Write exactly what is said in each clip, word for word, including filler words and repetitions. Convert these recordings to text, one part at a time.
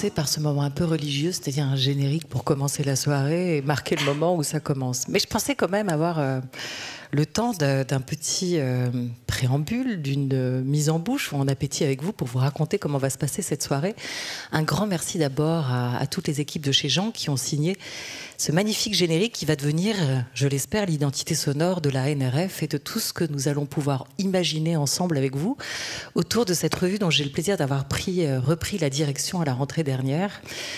commencer par ce moment un peu religieux, c'est-à-dire un générique pour commencer la soirée et marquer le moment où ça commence. Mais je pensais quand même avoir euh, le temps d'un petit euh, préambule, d'une euh, mise en bouche ou en appétit avec vous pour vous raconter comment va se passer cette soirée. Un grand merci d'abord à, à toutes les équipes de chez Jean qui ont signé ce magnifique générique qui va devenir, je l'espère, l'identité sonore de la N R F et de tout ce que nous allons pouvoir imaginer ensemble avec vous autour de cette revue dont j'ai le plaisir d'avoir pris, euh, repris la direction à la rentrée dernière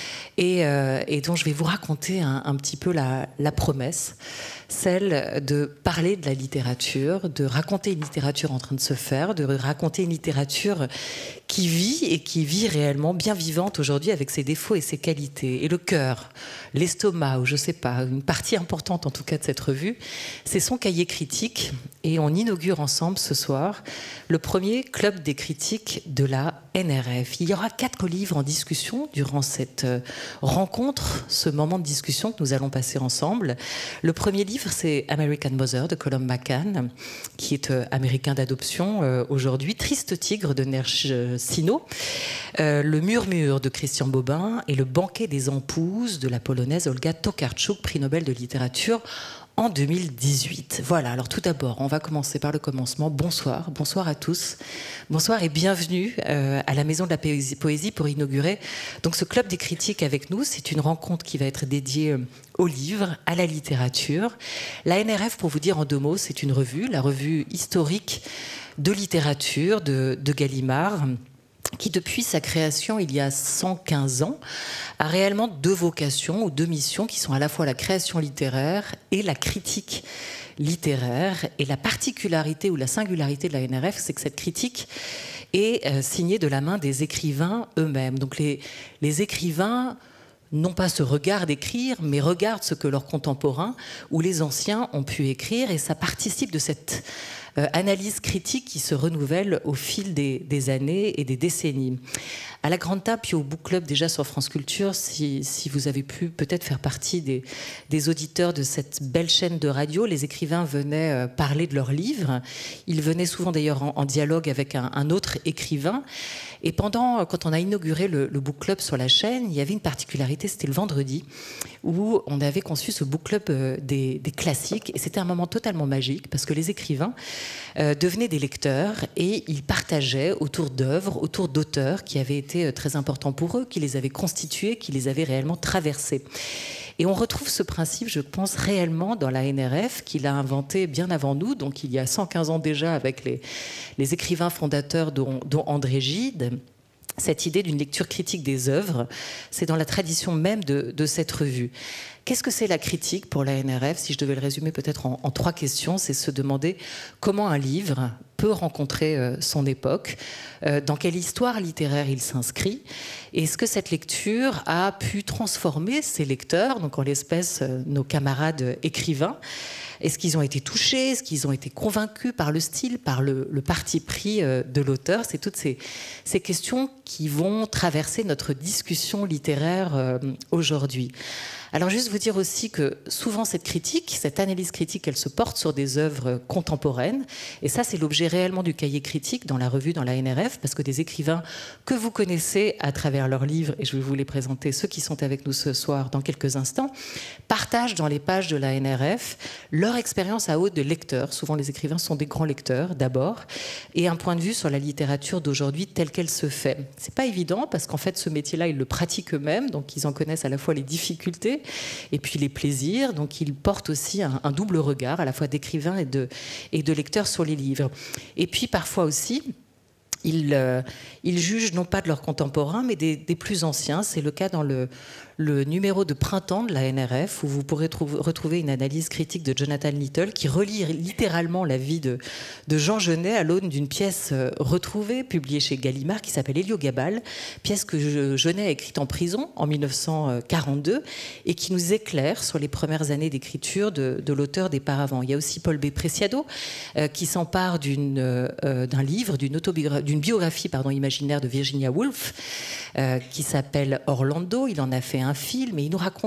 et, euh, et dont je vais vous raconter un, un petit peu la, la promesse, celle de parler de la littérature, de raconter une littérature en train de se faire, de raconter une littérature qui vit et qui vit réellement bien vivante aujourd'hui avec ses défauts et ses qualités. Et le cœur, l'estomac, ou je sais pas, une partie importante en tout cas de cette revue, c'est son cahier critique. Et on inaugure ensemble ce soir le premier club des critiques de la N R F. Il y aura quatre livres en discussion durant cette rencontre, ce moment de discussion que nous allons passer ensemble. Le premier livre, c'est American Mother de Colum McCann, qui est euh, américain d'adoption euh, aujourd'hui. Triste tigre de Nerj Sino. Euh, le Murmure de Christian Bobin et Le banquet des empouses de la polonaise Olga Tokarczuk, prix Nobel de littérature en deux mille dix-huit. Voilà, alors tout d'abord, on va commencer par le commencement. Bonsoir, bonsoir à tous. Bonsoir et bienvenue euh, à la Maison de la Poésie pour inaugurer donc ce club des critiques avec nous. C'est une rencontre qui va être dédiée euh, aux livres, à la littérature. La N R F, pour vous dire en deux mots, c'est une revue, la revue historique de littérature de, de Gallimard, qui depuis sa création il y a cent quinze ans a réellement deux vocations ou deux missions qui sont à la fois la création littéraire et la critique littéraire. Et la particularité ou la singularité de la N R F, c'est que cette critique est euh, signée de la main des écrivains eux-mêmes. Donc les, les écrivains non pas ce regard d'écrire, mais regardent ce que leurs contemporains ou les anciens ont pu écrire, et ça participe de cette euh, analyse critique qui se renouvelle au fil des, des années et des décennies. À la Grande Table, puis au Book Club déjà sur France Culture, si, si vous avez pu peut-être faire partie des, des auditeurs de cette belle chaîne de radio, les écrivains venaient euh, parler de leurs livres. Ils venaient souvent d'ailleurs en, en dialogue avec un, un autre écrivain. Et pendant, quand on a inauguré le, le Book Club sur la chaîne, il y avait une particularité, c'était le vendredi, où on avait conçu ce Book Club euh, des, des classiques. Et c'était un moment totalement magique, parce que les écrivains euh, devenaient des lecteurs et ils partageaient autour d'œuvres, autour d'auteurs qui avaient été très importants pour eux, qui les avaient constitués, qui les avaient réellement traversés. Et on retrouve ce principe, je pense, réellement dans la N R F, qu'il a inventé bien avant nous, donc il y a cent quinze ans déjà, avec les, les écrivains fondateurs dont, dont André Gide. Cette idée d'une lecture critique des œuvres, c'est dans la tradition même de, de cette revue. Qu'est-ce que c'est la critique pour la N R F? Si je devais le résumer peut-être en, en trois questions, c'est se demander comment un livre peut rencontrer euh, son époque, euh, dans quelle histoire littéraire il s'inscrit, et est-ce que cette lecture a pu transformer ses lecteurs, donc en l'espèce euh, nos camarades écrivains. Est-ce qu'ils ont été touchés? Est-ce qu'ils ont été convaincus par le style, par le, le parti pris euh, de l'auteur? C'est toutes ces, ces questions qui vont traverser notre discussion littéraire euh, aujourd'hui. Alors juste vous dire aussi que souvent cette critique, cette analyse critique, elle se porte sur des œuvres contemporaines. Et ça, c'est l'objet réellement du cahier critique dans la revue, dans la N R F, parce que des écrivains que vous connaissez à travers leurs livres, et je vais vous les présenter, ceux qui sont avec nous ce soir dans quelques instants, partagent dans les pages de la N R F leur expérience à haute de lecteurs. Souvent, les écrivains sont des grands lecteurs, d'abord, et un point de vue sur la littérature d'aujourd'hui telle qu'elle se fait. C'est pas évident, parce qu'en fait, ce métier-là, ils le pratiquent eux-mêmes, donc ils en connaissent à la fois les difficultés et puis les plaisirs. Donc ils portent aussi un, un double regard, à la fois d'écrivains et de, et de lecteurs sur les livres. Et puis parfois aussi, ils, euh, ils jugent non pas de leurs contemporains, mais des, des plus anciens. C'est le cas dans le, le numéro de printemps de la N R F, où vous pourrez trouver, retrouver une analyse critique de Jonathan Little, qui relie littéralement la vie de, de Jean Genet à l'aune d'une pièce retrouvée, publiée chez Gallimard, qui s'appelle Héliogabale, pièce que Genet a écrite en prison en mille neuf cent quarante-deux, et qui nous éclaire sur les premières années d'écriture de, de l'auteur des Paravents. Il y a aussi Paul B. Preciado, euh, qui s'empare d'une, euh, d'un livre, d'une autobiographie, d'une biographie pardon, imaginaire de Virginia Woolf, euh, qui s'appelle Orlando. Il en a fait un film et il nous raconte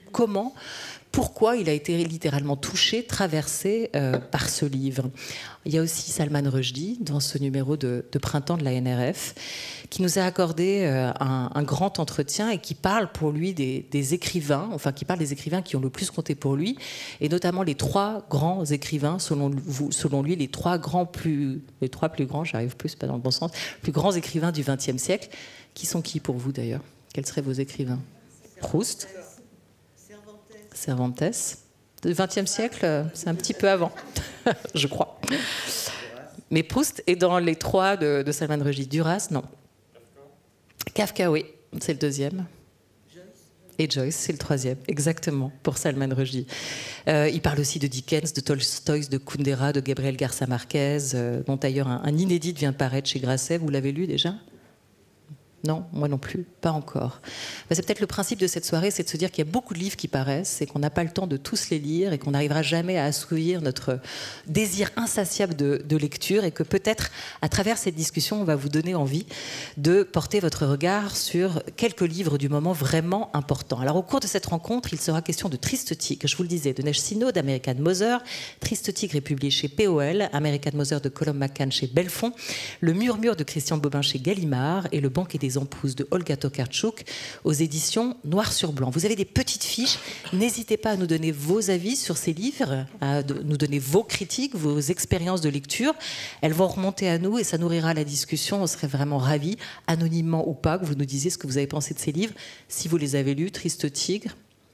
comment, pourquoi il a été littéralement touché, traversé euh, par ce livre. Il y a aussi Salman Rushdie dans ce numéro de, de printemps de la N R F qui nous a accordé euh, un, un grand entretien et qui parle pour lui des, des écrivains, enfin qui parle des écrivains qui ont le plus compté pour lui, et notamment les trois grands écrivains, selon, vous, selon lui, les trois grands plus, les trois plus grands, j'arrive plus, pas dans le bon sens, plus grands écrivains du vingtième siècle. Qui sont qui pour vous d'ailleurs? Quels seraient vos écrivains? Proust, Cervantes. Le vingtième siècle, c'est un petit peu avant, je crois. Mais Proust est dans les trois de, de Salman Rushdie. Duras, non. Kafka, oui, c'est le deuxième. Et Joyce, c'est le troisième, exactement, pour Salman Rushdie. Euh, il parle aussi de Dickens, de Tolstoï, de Kundera, de Gabriel Garcia Marquez, euh, dont d'ailleurs un, un inédit vient de paraître chez Grasset. Vous l'avez lu déjà ? Non, moi non plus, pas encore. Ben, c'est peut-être le principe de cette soirée, c'est de se dire qu'il y a beaucoup de livres qui paraissent et qu'on n'a pas le temps de tous les lire et qu'on n'arrivera jamais à assouvir notre désir insatiable de, de lecture et que peut-être, à travers cette discussion, on va vous donner envie de porter votre regard sur quelques livres du moment vraiment importants. Alors, au cours de cette rencontre, il sera question de Triste Tigre, je vous le disais, de Neige Sino, d'American Mother. Triste Tigre est publié chez P O L, American Mother de Colum McCann chez Belfond, Le Murmure de Christian Bobin chez Gallimard et Le Banquet des Empousses de Olga Tokarczuk aux éditions Noir sur Blanc. Vous avez des petites fiches. N'hésitez pas à nous donner vos avis sur ces livres, à nous donner vos critiques, vos expériences de lecture. Elles vont remonter à nous et ça nourrira la discussion. On serait vraiment ravis, anonymement ou pas, que vous nous disiez ce que vous avez pensé de ces livres. Si vous les avez lus, Triste Tigre,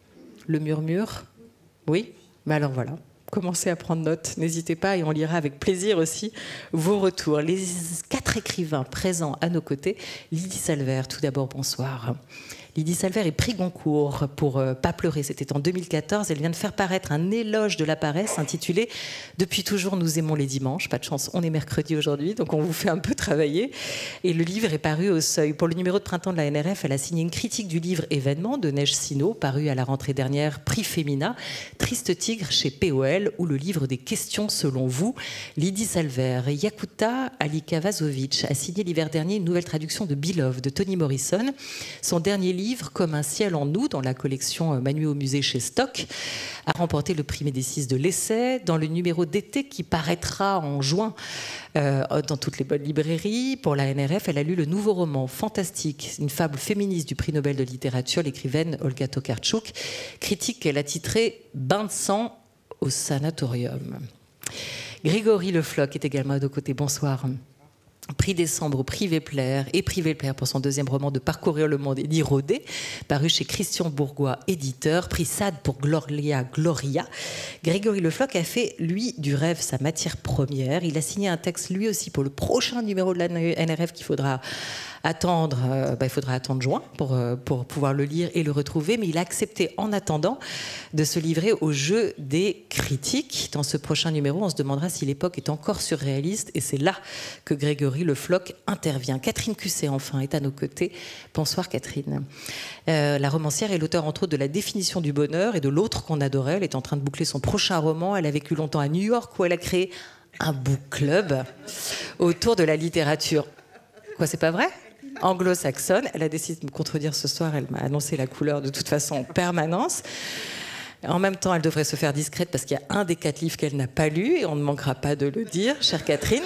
Le Murmure. Oui? Mais alors voilà. Commencez à prendre note, n'hésitez pas et on lira avec plaisir aussi vos retours. Les quatre écrivains présents à nos côtés, Lydie Salver, tout d'abord, bonsoir. Lydie Salver est prix Goncourt pour euh, Pas pleurer, c'était en deux mille quatorze. Elle vient de faire paraître un éloge de la paresse intitulé « Depuis toujours, nous aimons les dimanches ». Pas de chance, on est mercredi aujourd'hui, donc on vous fait un peu travailler. Et le livre est paru au Seuil. Pour le numéro de printemps de la N R F, elle a signé une critique du livre Événement de Neige Sino, paru à la rentrée dernière, prix Femina, Triste Tigre chez P O L, ou le livre des questions selon vous. Lydie Salver. Yakuta Alikavazovic a signé l'hiver dernier une nouvelle traduction de Beloved de Toni Morrison. Son dernier livre, Comme un ciel en nous, dans la collection Manu au musée chez Stock, a remporté le prix Médicis de l'essai. Dans le numéro d'été qui paraîtra en juin euh, dans toutes les bonnes librairies, pour la N R F, elle a lu le nouveau roman fantastique, une fable féministe du prix Nobel de littérature, l'écrivaine Olga Tokarczuk, critique qu'elle a titrée « Bain de sang au sanatorium ». Grégory Le Floch est également à nos côtés. Bonsoir. Prix Décembre au Prix Vepler et Prix Vepler pour son deuxième roman de Parcourir le monde et d'y rôder, paru chez Christian Bourgois, éditeur. Prix Sade pour Gloria Gloria. Grégory Le Floch a fait, lui, du rêve sa matière première. Il a signé un texte, lui aussi, pour le prochain numéro de la N R F qu'il faudra attendre, euh, bah, il faudra attendre juin pour, euh, pour pouvoir le lire et le retrouver, mais il a accepté en attendant de se livrer au jeu des critiques. Dans ce prochain numéro, on se demandera si l'époque est encore surréaliste et c'est là que Grégory Le Floch intervient. Catherine Cusset, enfin, est à nos côtés. Bonsoir Catherine. Euh, la romancière est l'auteur entre autres de La définition du bonheur et de L'autre qu'on adorait. Elle est en train de boucler son prochain roman. Elle a vécu longtemps à New York où elle a créé un book club autour de la littérature. Quoi, c'est pas vrai ? Anglo-saxonne. Elle a décidé de me contredire ce soir. Elle m'a annoncé la couleur de toute façon en permanence. En même temps, elle devrait se faire discrète parce qu'il y a un des quatre livres qu'elle n'a pas lu et on ne manquera pas de le dire, chère Catherine.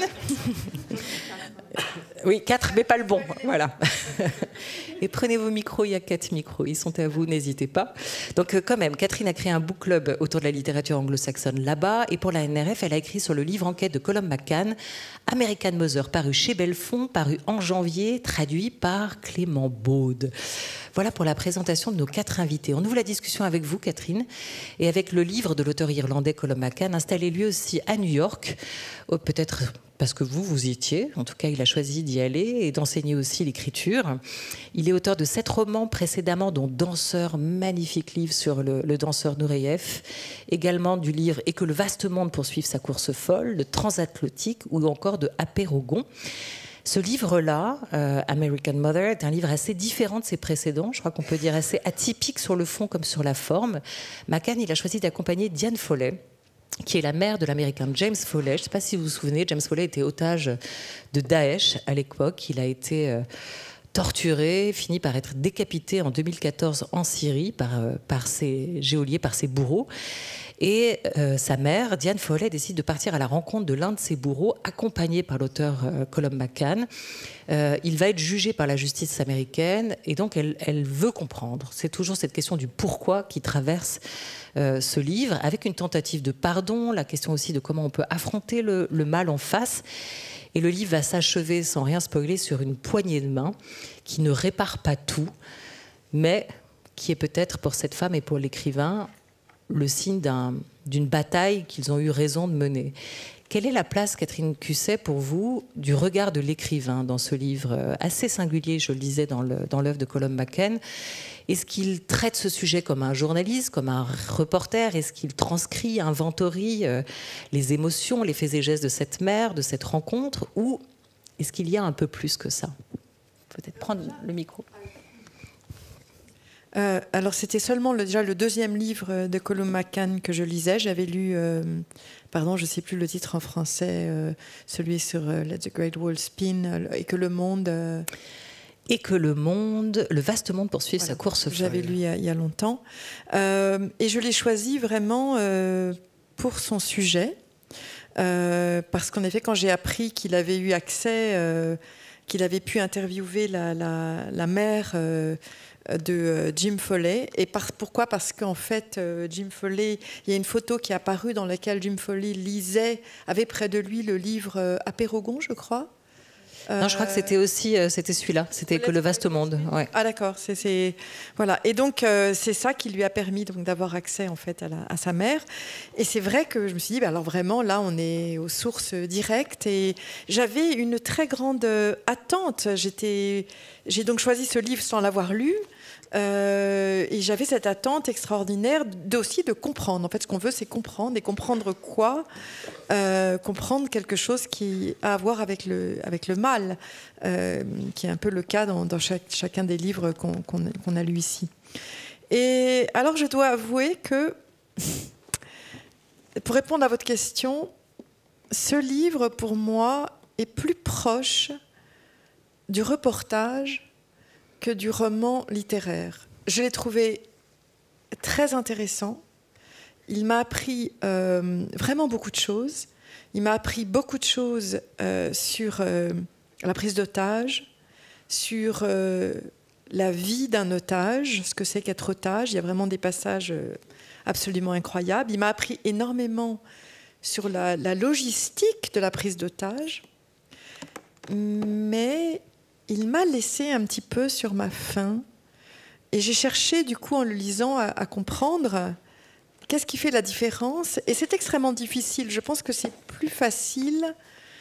Oui, quatre, mais pas le bon, voilà. Et prenez vos micros, il y a quatre micros, ils sont à vous, n'hésitez pas. Donc quand même, Catherine a créé un book club autour de la littérature anglo-saxonne là-bas, et pour la N R F, elle a écrit sur le livre enquête de Colum McCann, American Mother, paru chez Belfond, paru en janvier, traduit par Clément Baude. Voilà pour la présentation de nos quatre invités. On ouvre la discussion avec vous, Catherine, et avec le livre de l'auteur irlandais Colum McCann, installé lui aussi à New York, peut-être parce que vous, vous y étiez. En tout cas, il a choisi d'y aller et d'enseigner aussi l'écriture. Il est auteur de sept romans précédemment, dont Danseur, magnifique livre sur le, le danseur Nureyev, également du livre Et que le vaste monde poursuive sa course folle, de Transatlantique ou encore de Apérogon. Ce livre-là, euh, American Mother, est un livre assez différent de ses précédents. Je crois qu'on peut dire assez atypique sur le fond comme sur la forme. McCann, il a choisi d'accompagner Diane Foley, qui est la mère de l'américain James Foley. Je ne sais pas si vous vous souvenez, James Foley était otage de Daesh à l'époque. Il a été euh, torturé, finit par être décapité en deux mille quatorze en Syrie par, par ses geôliers, par ses bourreaux. Et euh, sa mère, Diane Foley, décide de partir à la rencontre de l'un de ses bourreaux, accompagné par l'auteur euh, Colum McCann. Euh, il va être jugé par la justice américaine et donc elle, elle veut comprendre. C'est toujours cette question du pourquoi qui traverse euh, ce livre, avec une tentative de pardon, la question aussi de comment on peut affronter le, le mal en face. Et le livre va s'achever, sans rien spoiler, sur une poignée de main qui ne répare pas tout, mais qui est peut-être pour cette femme et pour l'écrivain le signe d'un, d'une bataille qu'ils ont eu raison de mener. Quelle est la place, Catherine Cusset, pour vous, du regard de l'écrivain dans ce livre assez singulier, je le disais, dans, le, dans l'œuvre de Colum McCann? Est-ce qu'il traite ce sujet comme un journaliste, comme un reporter? Est-ce qu'il transcrit, inventorie euh, les émotions, les faits et gestes de cette mère, de cette rencontre? Ou est-ce qu'il y a un peu plus que ça? Peut-être prendre le micro. Euh, alors c'était seulement le, déjà le deuxième livre de Colum McCann que je lisais. J'avais lu, euh, pardon, je ne sais plus le titre en français, euh, celui sur euh, Let the Great Wall Spin, euh, et que le monde... Euh... Et que le monde, le vaste monde poursuive voilà, sa course folle. J'avais lu il y a, il y a longtemps. Euh, et je l'ai choisi vraiment euh, pour son sujet. Euh, parce qu'en effet, quand j'ai appris qu'il avait eu accès, euh, qu'il avait pu interviewer la, la, la mère... Euh, de Jim Foley. Et par, pourquoi? Parce qu'en fait, Jim Foley, il y a une photo qui est apparue dans laquelle Jim Foley lisait, avait près de lui le livre Apérogon, je crois. Non, je crois que c'était aussi c'était celui-là, c'était Que le vaste monde. Ouais. Ah d'accord, c'est, c'est voilà. Et donc euh, c'est ça qui lui a permis donc d'avoir accès en fait à, la, à sa mère. Et c'est vrai que je me suis dit, bah, alors vraiment là, on est aux sources directes. Et j'avais une très grande attente. J'étais, j'ai donc choisi ce livre sans l'avoir lu. Euh, et j'avais cette attente extraordinaire d'aussi de comprendre. En fait, ce qu'on veut, c'est comprendre. Et comprendre quoi? euh, Comprendre quelque chose qui a à voir avec le, avec le mal, euh, qui est un peu le cas dans, dans chaque, chacun des livres qu'on, qu'on, qu'on a lus ici. Et alors, je dois avouer que, pour répondre à votre question, ce livre, pour moi, est plus proche du reportage que du roman littéraire. Je l'ai trouvé très intéressant. Il m'a appris euh, vraiment beaucoup de choses. Il m'a appris beaucoup de choses euh, sur euh, la prise d'otage, sur euh, la vie d'un otage, ce que c'est qu'être otage. Il y a vraiment des passages euh, absolument incroyables. Il m'a appris énormément sur la, la logistique de la prise d'otage. Mais il m'a laissé un petit peu sur ma faim. Et j'ai cherché, du coup, en le lisant, à, à comprendre qu'est-ce qui fait la différence. Et c'est extrêmement difficile. Je pense que c'est plus facile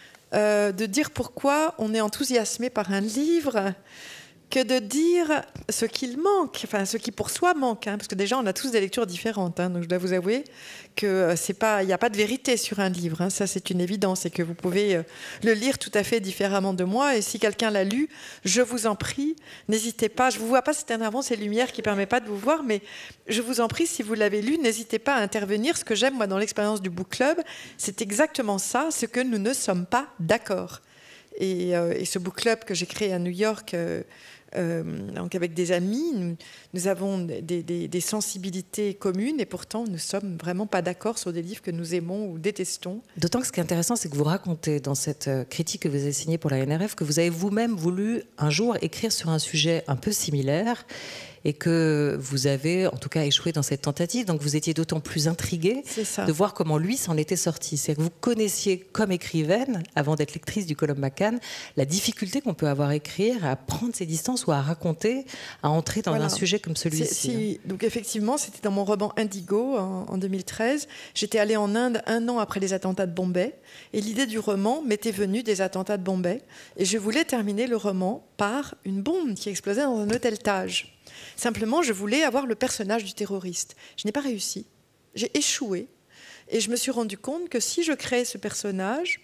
euh, de dire pourquoi on est enthousiasmé par un livre que de dire ce qu'il manque, enfin ce qui pour soi manque, hein, parce que déjà on a tous des lectures différentes, hein, donc je dois vous avouer que c'est pas, il n'y a pas de vérité sur un livre, hein, ça c'est une évidence, et que vous pouvez euh, le lire tout à fait différemment de moi, et si quelqu'un l'a lu, je vous en prie, n'hésitez pas, je vous vois pas, c'est un avant, c'est lumière qui permet pas de vous voir, mais je vous en prie, si vous l'avez lu, n'hésitez pas à intervenir. Ce que j'aime moi dans l'expérience du book club, c'est exactement ça, ce que nous ne sommes pas d'accord. Et, euh, et ce book club que j'ai créé à New York, euh, Euh, donc avec des amis, nous, nous avons des, des, des sensibilités communes et pourtant nous ne sommes vraiment pas d'accord sur des livres que nous aimons ou détestons. D'autant que ce qui est intéressant, c'est que vous racontez dans cette critique que vous avez signée pour la N R F que vous avez vous-même voulu un jour écrire sur un sujet un peu similaire et que vous avez en tout cas échoué dans cette tentative, donc vous étiez d'autant plus intriguée de voir comment lui s'en était sorti. C'est-à-dire que vous connaissiez comme écrivaine, avant d'être lectrice du Colum McCann, la difficulté qu'on peut avoir à écrire, à prendre ses distances ou à raconter, à entrer dans voilà. un sujet comme celui-ci. Si, donc effectivement, c'était dans mon roman Indigo en, en deux mille treize. J'étais allée en Inde un an après les attentats de Bombay et l'idée du roman m'était venue des attentats de Bombay et je voulais terminer le roman par une bombe qui explosait dans un hôtel Taj. Simplement, je voulais avoir le personnage du terroriste. Je n'ai pas réussi. J'ai échoué. Et je me suis rendu compte que si je créais ce personnage,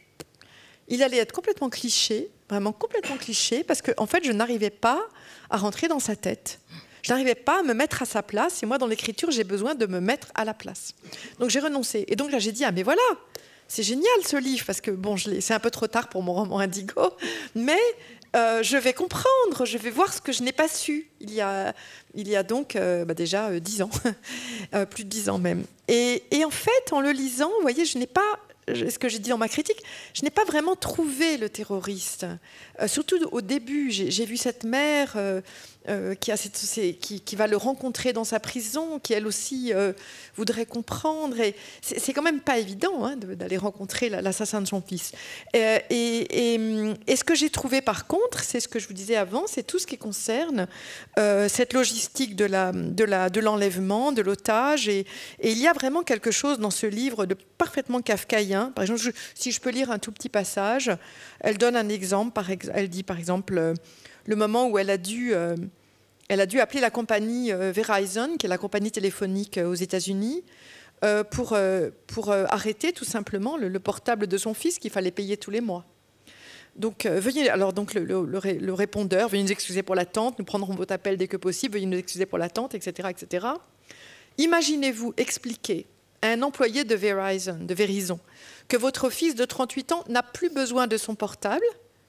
il allait être complètement cliché, vraiment complètement cliché, parce qu'en en fait, je n'arrivais pas à rentrer dans sa tête. Je n'arrivais pas à me mettre à sa place. Et moi, dans l'écriture, j'ai besoin de me mettre à la place. Donc, j'ai renoncé. Et donc, là, j'ai dit, ah, mais voilà, c'est génial ce livre, parce que, bon, je l'ai, c'est un peu trop tard pour mon roman Indigo, mais euh, je vais comprendre, je vais voir ce que je n'ai pas su. Il y a, il y a donc euh, bah déjà euh, dix ans, euh, plus de dix ans même. Et, et en fait, en le lisant, vous voyez, je n'ai pas, ce que j'ai dit dans ma critique, je n'ai pas vraiment trouvé le terroriste. Euh, surtout au début, j'ai, j'ai vu cette mère euh, euh, qui, a cette, c'est, qui, qui va le rencontrer dans sa prison, qui elle aussi euh, voudrait comprendre. Et c'est, c'est quand même pas évident hein, de, d'aller rencontrer l'assassin de son fils. Euh, et, et, et ce que j'ai trouvé par contre, c'est ce que je vous disais avant, c'est tout ce qui concerne euh, cette logistique de, la, de, la, de l'enlèvement, de l'otage. Et, et il y a vraiment quelque chose dans ce livre de parfaitement kafkaïen. Par exemple, je, si je peux lire un tout petit passage, elle donne un exemple. Par ex, elle dit par exemple euh, le moment où elle a dû, euh, elle a dû appeler la compagnie euh, Verizon, qui est la compagnie téléphonique euh, aux États-Unis, euh, pour, euh, pour euh, arrêter tout simplement le, le portable de son fils qu'il fallait payer tous les mois. Donc, euh, veuillez, alors donc le, le, le répondeur, veuillez nous excuser pour l'attente, nous prendrons votre appel dès que possible, veuillez nous excuser pour l'attente, et cetera, et cetera. Imaginez-vous expliquer à un employé de Verizon, de Verizon que votre fils de trente-huit ans n'a plus besoin de son portable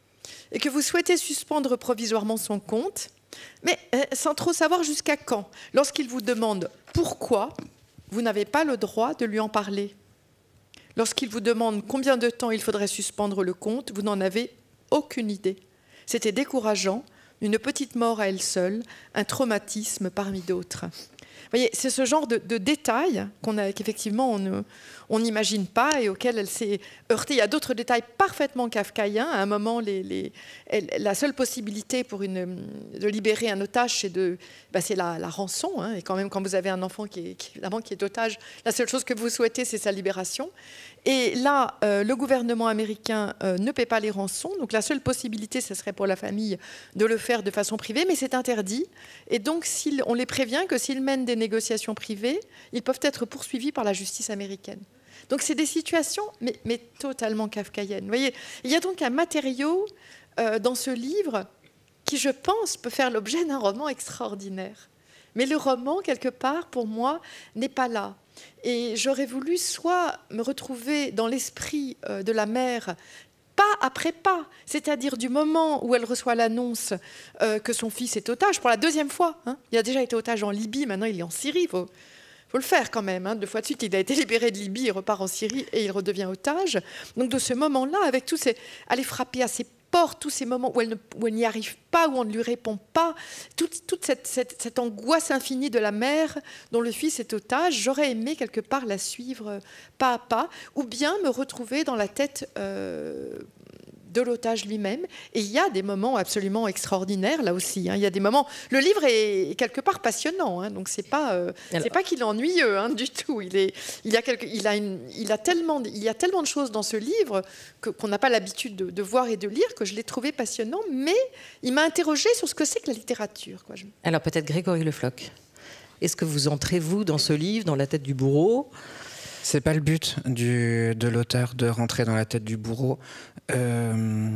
et que vous souhaitez suspendre provisoirement son compte, mais euh, sans trop savoir jusqu'à quand. Lorsqu'il vous demande pourquoi, vous n'avez pas le droit de lui en parler. Lorsqu'il vous demande combien de temps il faudrait suspendre le compte, vous n'en avez aucune idée. C'était décourageant, une petite mort à elle seule, un traumatisme parmi d'autres. Vous voyez, c'est ce genre de, de détails qu'on a, qu'effectivement on on n'imagine pas et auxquels elle s'est heurtée. Il y a d'autres détails parfaitement kafkaïens. À un moment, les, les, elle, la seule possibilité pour une, de libérer un otage, c'est, de, bah c'est la, la rançon. Hein. Et quand même, quand vous avez un enfant qui est, qui, évidemment, qui est otage, la seule chose que vous souhaitez, c'est sa libération. Et là, euh, le gouvernement américain euh, ne paie pas les rançons. Donc la seule possibilité, ce serait pour la famille de le faire de façon privée, mais c'est interdit. Et donc, s'ils, on les prévient que s'ils mènent des négociations privées, ils peuvent être poursuivis par la justice américaine. Donc c'est des situations, mais, mais totalement kafkaïennes. Vous voyez, il y a donc un matériau euh, dans ce livre qui, je pense, peut faire l'objet d'un roman extraordinaire. Mais le roman, quelque part, pour moi, n'est pas là. Et j'aurais voulu soit me retrouver dans l'esprit euh, de la mère, pas après pas, c'est-à-dire du moment où elle reçoit l'annonce euh, que son fils est otage, pour la deuxième fois. Hein. Il a déjà été otage en Libye, maintenant il est en Syrie, il faut... Il faut le faire quand même. Hein. Deux fois de suite, il a été libéré de Libye, il repart en Syrie et il redevient otage. Donc de ce moment-là, avec tous ces... aller frapper à ses portes, tous ces moments où elle, ne... où elle n'y arrive pas, où on ne lui répond pas, toute, toute cette, cette, cette angoisse infinie de la mère dont le fils est otage, j'aurais aimé quelque part la suivre pas à pas, ou bien me retrouver dans la tête... Euh... de l'otage lui-même. Et il y a des moments absolument extraordinaires, là aussi. Hein. Il y a des moments... Le livre est quelque part passionnant, hein. Donc c'est pas, euh, c'est pas qu'il est ennuyeux hein, du tout. Il, est, il, y a quelque, il, a une, il, a tellement, il y a tellement de choses dans ce livre que, qu'on n'a pas l'habitude de, de voir et de lire que je l'ai trouvé passionnant, mais il m'a interrogée sur ce que c'est que la littérature. Quoi. Alors peut-être Grégory Le Floch. Est-ce que vous entrez, vous, dans ce livre, dans la tête du bourreau ? C'est pas le but du, de l'auteur de rentrer dans la tête du bourreau. Euh,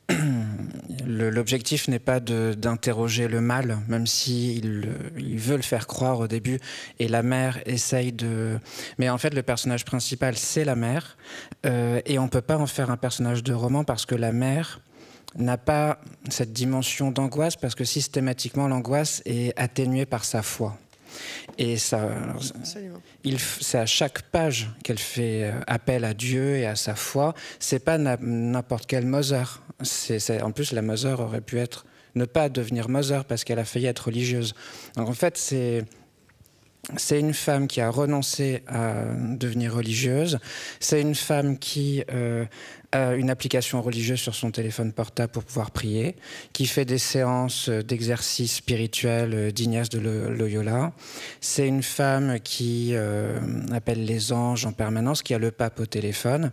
le, l'objectif n'est pas de, d'interroger le mal, même s'il il veut le faire croire au début. Et la mère essaye de... Mais en fait, le personnage principal, c'est la mère. Euh, et on peut pas en faire un personnage de roman parce que la mère n'a pas cette dimension d'angoisse, parce que systématiquement, l'angoisse est atténuée par sa foi. Et ça, il, c'est à chaque page qu'elle fait appel à Dieu et à sa foi. C'est pas na, n'importe quelle Mother. C'est, c'est, en plus, la Mother aurait pu être ne pas devenir Mother parce qu'elle a failli être religieuse. Donc en fait, c'est c'est une femme qui a renoncé à devenir religieuse. C'est une femme qui euh, a une application religieuse sur son téléphone portable pour pouvoir prier, qui fait des séances d'exercice spirituel d'Ignace de Loyola. C'est une femme qui euh, appelle les anges en permanence, qui a le pape au téléphone.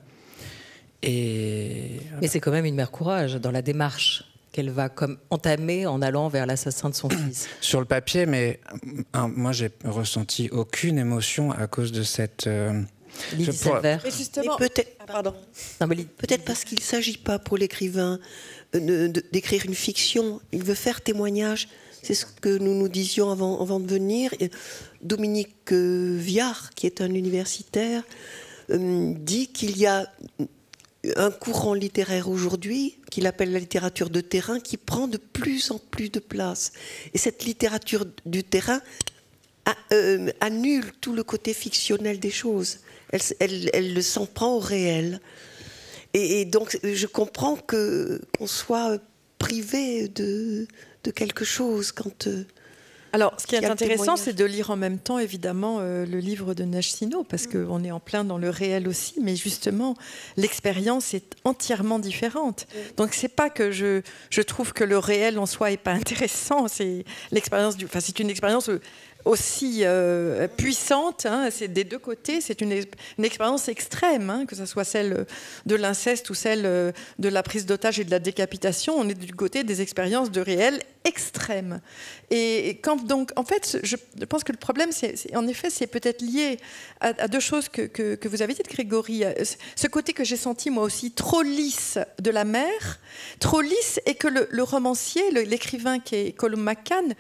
Et... Mais c'est quand même une mère courage dans la démarche qu'elle va comme entamer en allant vers l'assassin de son fils. Sur le papier, mais hein, moi j'ai ressenti aucune émotion à cause de cette... Euh, Lydie Selver. Mais justement, mais peut-être, ah, pardon. Non, mais peut-être parce qu'il ne s'agit pas pour l'écrivain de, de, d'écrire une fiction, il veut faire témoignage. C'est ce que nous nous disions avant, avant de venir. Dominique Viard, qui est un universitaire, euh, dit qu'il y a un courant littéraire aujourd'hui, qu'il appelle la littérature de terrain, qui prend de plus en plus de place. Et cette littérature du terrain a, euh, annule tout le côté fictionnel des choses. Elle, elle, elle s'en prend au réel. Et, et donc, je comprends que, qu'on soit privé de, de quelque chose quand... Euh, Alors, ce qui est intéressant, c'est de lire en même temps, évidemment, euh, le livre de Neige Sino, parce qu'on est en plein dans le réel aussi, mais justement, l'expérience est entièrement différente. Donc, c'est pas que je, je trouve que le réel en soi est pas intéressant, c'est l'expérience du, enfin, c'est une expérience aussi euh, puissante, hein, c'est des deux côtés, c'est une, une expérience extrême, hein, que ce soit celle de l'inceste ou celle de la prise d'otage et de la décapitation, on est du côté des expériences de réel extrêmes. Et quand, donc, en fait, je pense que le problème, c'est, c'est en effet, c'est peut-être lié à, à deux choses que, que, que vous avez dites, Grégory. Ce côté que j'ai senti, moi aussi, trop lisse de la mère, trop lisse, et que le, le romancier, le, l'écrivain qui est Colum McCann,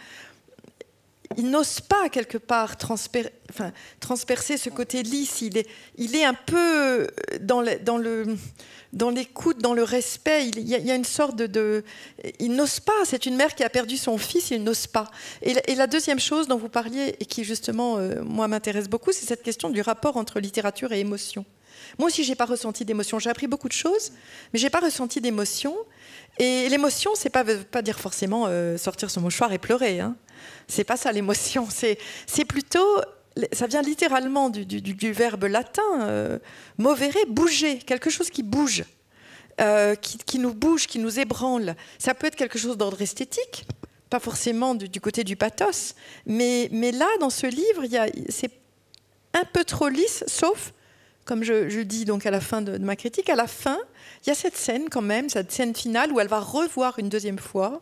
il n'ose pas, quelque part, transper, enfin, transpercer ce côté lisse. Il est, il est un peu dans, le, dans, le, dans l'écoute, dans le respect. Il y a, il y a une sorte de... de il n'ose pas. C'est une mère qui a perdu son fils, il n'ose pas. Et, et la deuxième chose dont vous parliez, et qui, justement, euh, moi, m'intéresse beaucoup, c'est cette question du rapport entre littérature et émotion. Moi aussi, je n'ai pas ressenti d'émotion. J'ai appris beaucoup de choses, mais je n'ai pas ressenti d'émotion. Et l'émotion, ce n'est pas, pas dire forcément euh, sortir son mouchoir et pleurer, hein. C'est pas ça l'émotion, c'est, c'est plutôt, ça vient littéralement du, du, du verbe latin, euh, movere, bouger, quelque chose qui bouge, euh, qui, qui nous bouge, qui nous ébranle. Ça peut être quelque chose d'ordre esthétique, pas forcément du, du côté du pathos, mais, mais là, dans ce livre, il y a, c'est un peu trop lisse, sauf, comme je, je dis donc à la fin de, de ma critique, à la fin, il y a cette scène quand même, cette scène finale où elle va revoir une deuxième fois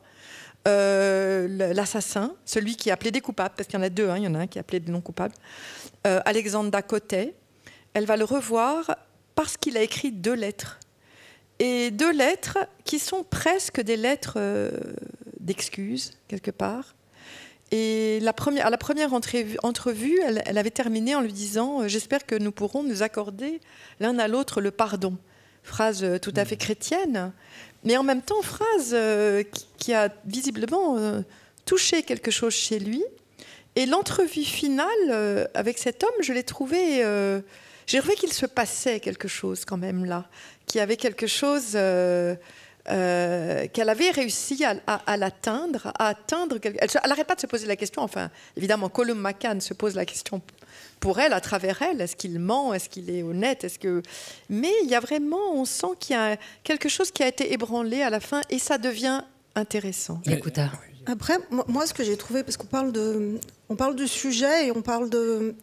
Euh, l'assassin, celui qui a plaidé coupable, parce qu'il y en a deux, hein, il y en a un qui a plaidé non coupable, euh, Alexandre Cotet. Elle va le revoir parce qu'il a écrit deux lettres. Et deux lettres qui sont presque des lettres euh, d'excuses, quelque part. Et la première, à la première entrevue, entrevue elle, elle avait terminé en lui disant « J'espère que nous pourrons nous accorder l'un à l'autre le pardon ». Phrase tout à fait chrétienne, mais en même temps phrase euh, qui, qui a visiblement euh, touché quelque chose chez lui. Et l'entrevue finale euh, avec cet homme, je l'ai trouvé, euh, j'ai trouvé qu'il se passait quelque chose quand même là, qu'il y avait quelque chose, euh, euh, qu'elle avait réussi à, à, à l'atteindre, à atteindre. Quelque... Elle n'arrête pas de se poser la question. Enfin, évidemment, Colum McCann se pose la question pour elle, à travers elle. Est-ce qu'il ment? Est-ce qu'il est honnête? Est-ce que... Mais il y a vraiment, on sent qu'il y a quelque chose qui a été ébranlé à la fin et ça devient intéressant. Écoute, après, moi, ce que j'ai trouvé, parce qu'on parle, de, on parle du sujet et on parle de,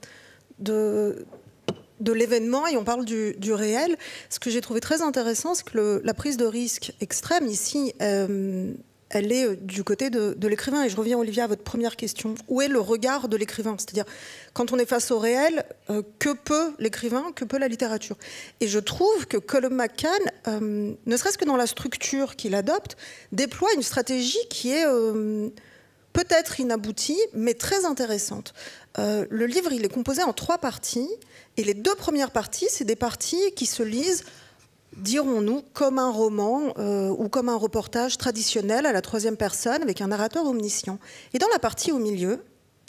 de, de l'événement et on parle du, du réel, ce que j'ai trouvé très intéressant, c'est que le, la prise de risque extrême, ici, euh, elle est du côté de, de l'écrivain. Et je reviens, Olivia, à votre première question. Où est le regard de l'écrivain? C'est-à-dire, quand on est face au réel, euh, que peut l'écrivain, que peut la littérature? Et je trouve que Colum McCann, euh, ne serait-ce que dans la structure qu'il adopte, déploie une stratégie qui est euh, peut-être inaboutie, mais très intéressante. Euh, le livre, il est composé en trois parties. Et les deux premières parties, c'est des parties qui se lisent, dirons-nous, comme un roman euh, ou comme un reportage traditionnel à la troisième personne avec un narrateur omniscient. Et dans la partie au milieu,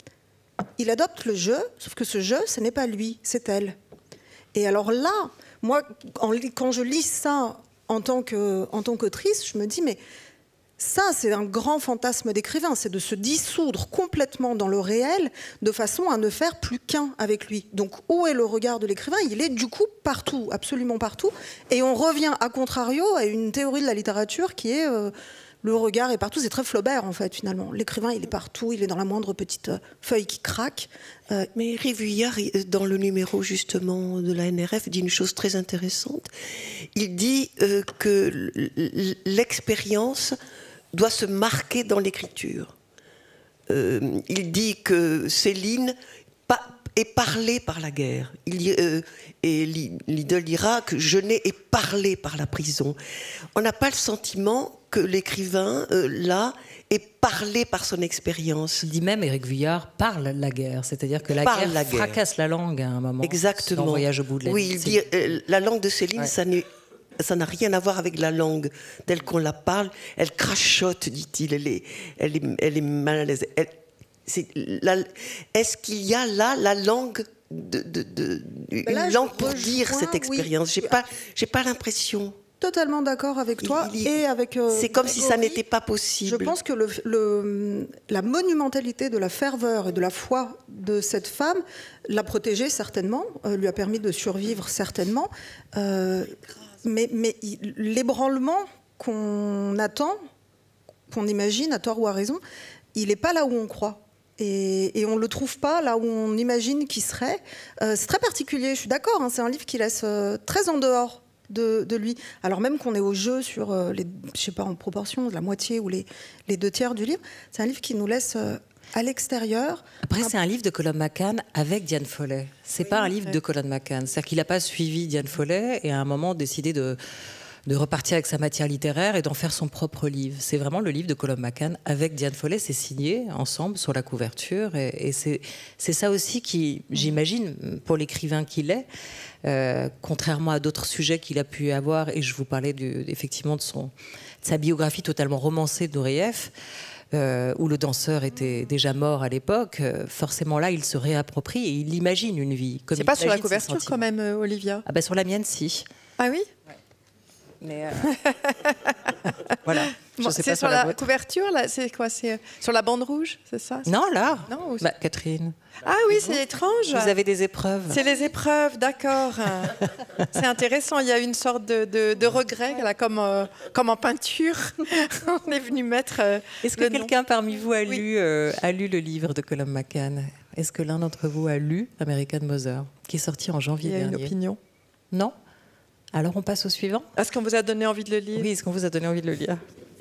il adopte le jeu, sauf que ce jeu, ce n'est pas lui, c'est elle. Et alors là, moi, en, quand je lis ça en tant que, en tant qu'autrice, je me dis, mais ça, c'est un grand fantasme d'écrivain, c'est de se dissoudre complètement dans le réel de façon à ne faire plus qu'un avec lui. Donc, où est le regard de l'écrivain? Il est du coup partout, absolument partout. Et on revient, à contrario, à une théorie de la littérature qui est euh, le regard est partout. C'est très Flaubert, en fait, finalement. L'écrivain, il est partout, il est dans la moindre petite feuille qui craque. Euh, Mais Révuillard, dans le numéro justement de la N R F, dit une chose très intéressante. Il dit euh, que l'expérience doit se marquer dans l'écriture. Euh, il dit que Céline pa- est parlée par la guerre. Il, euh, et Liddell dira que Genet est parlé par la prison. On n'a pas le sentiment que l'écrivain, euh, là, est parlé par son expérience. Il dit même, Éric Vuillard parle la guerre, c'est-à-dire que la Parle guerre la guerre. fracasse la langue à un moment. Exactement. Dans Voyage au bout de la Oui, nuit. il dit euh, la langue de Céline, Ouais. ça n'est ça n'a rien à voir avec la langue telle qu'on la parle. Elle crachote, dit-il. Elle est, elle est, elle est mal à l'aise. Elle, c'est la, est-ce qu'il y a là la langue, de, de, de, là, une langue pour dire rejoins, cette expérience? oui. J'ai pas, j'ai pas l'impression. Totalement d'accord avec toi Il, il, et avec. Euh, c'est comme si ça Grégory. n'était pas possible. Je pense que le, le, la monumentalité de la ferveur et de la foi de cette femme l'a protégée certainement, euh, lui a permis de survivre certainement, euh, mais, mais il, l'ébranlement qu'on attend, qu'on imagine à tort ou à raison, il n'est pas là où on croit. Et, et on ne le trouve pas là où on imagine qu'il serait. Euh, c'est très particulier, je suis d'accord, hein, c'est un livre qui laisse euh, très en dehors De, de lui, alors même qu'on est au jeu sur euh, les, je sais pas, en proportion de la moitié ou les, les deux tiers du livre, c'est un livre qui nous laisse euh, à l'extérieur. Après, c'est un livre de Colum McCann avec Diane Foley. C'est Oui, pas un livre ouais. de Colum McCann. C'est-à-dire qu'il n'a pas suivi Diane Foley et à un moment décidé de, de repartir avec sa matière littéraire et d'en faire son propre livre. C'est vraiment le livre de Colum McCann avec Diane Foley. C'est signé ensemble sur la couverture. Et, et c'est, c'est ça aussi qui, j'imagine, pour l'écrivain qu'il est, Euh, contrairement à d'autres sujets qu'il a pu avoir, et je vous parlais du, effectivement de, son, de sa biographie totalement romancée d'Orieff, euh, où le danseur était déjà mort à l'époque, euh, forcément là il se réapproprie et il imagine une vie. Comme C'est il pas sur la imagine ses couverture quand sentiments. même, euh, Olivia. Ah ben sur la mienne, si. Ah oui. Mais euh... voilà. Je Bon, sais c'est pas sur la la, vôtre. couverture, là, c'est quoi? C'est euh, sur la bande rouge, c'est ça? Non, là. Non, ou- Bah, Catherine, Ah oui, c'est étrange. vous avez des épreuves. C'est les épreuves, d'accord. C'est intéressant. Il y a une sorte de, de, de regret, là, comme, euh, comme en peinture. On est venu mettre. euh, Est-ce que le nom. quelqu'un parmi vous a, Oui. lu, euh, a lu le livre de Colum McCann? Est-ce que l'un d'entre vous a lu American Mother, qui est sorti en janvier Il y a une dernier? opinion. Non? Alors on passe au suivant? Est-ce qu'on vous a donné envie de le lire? Oui, est-ce qu'on vous a donné envie de le lire?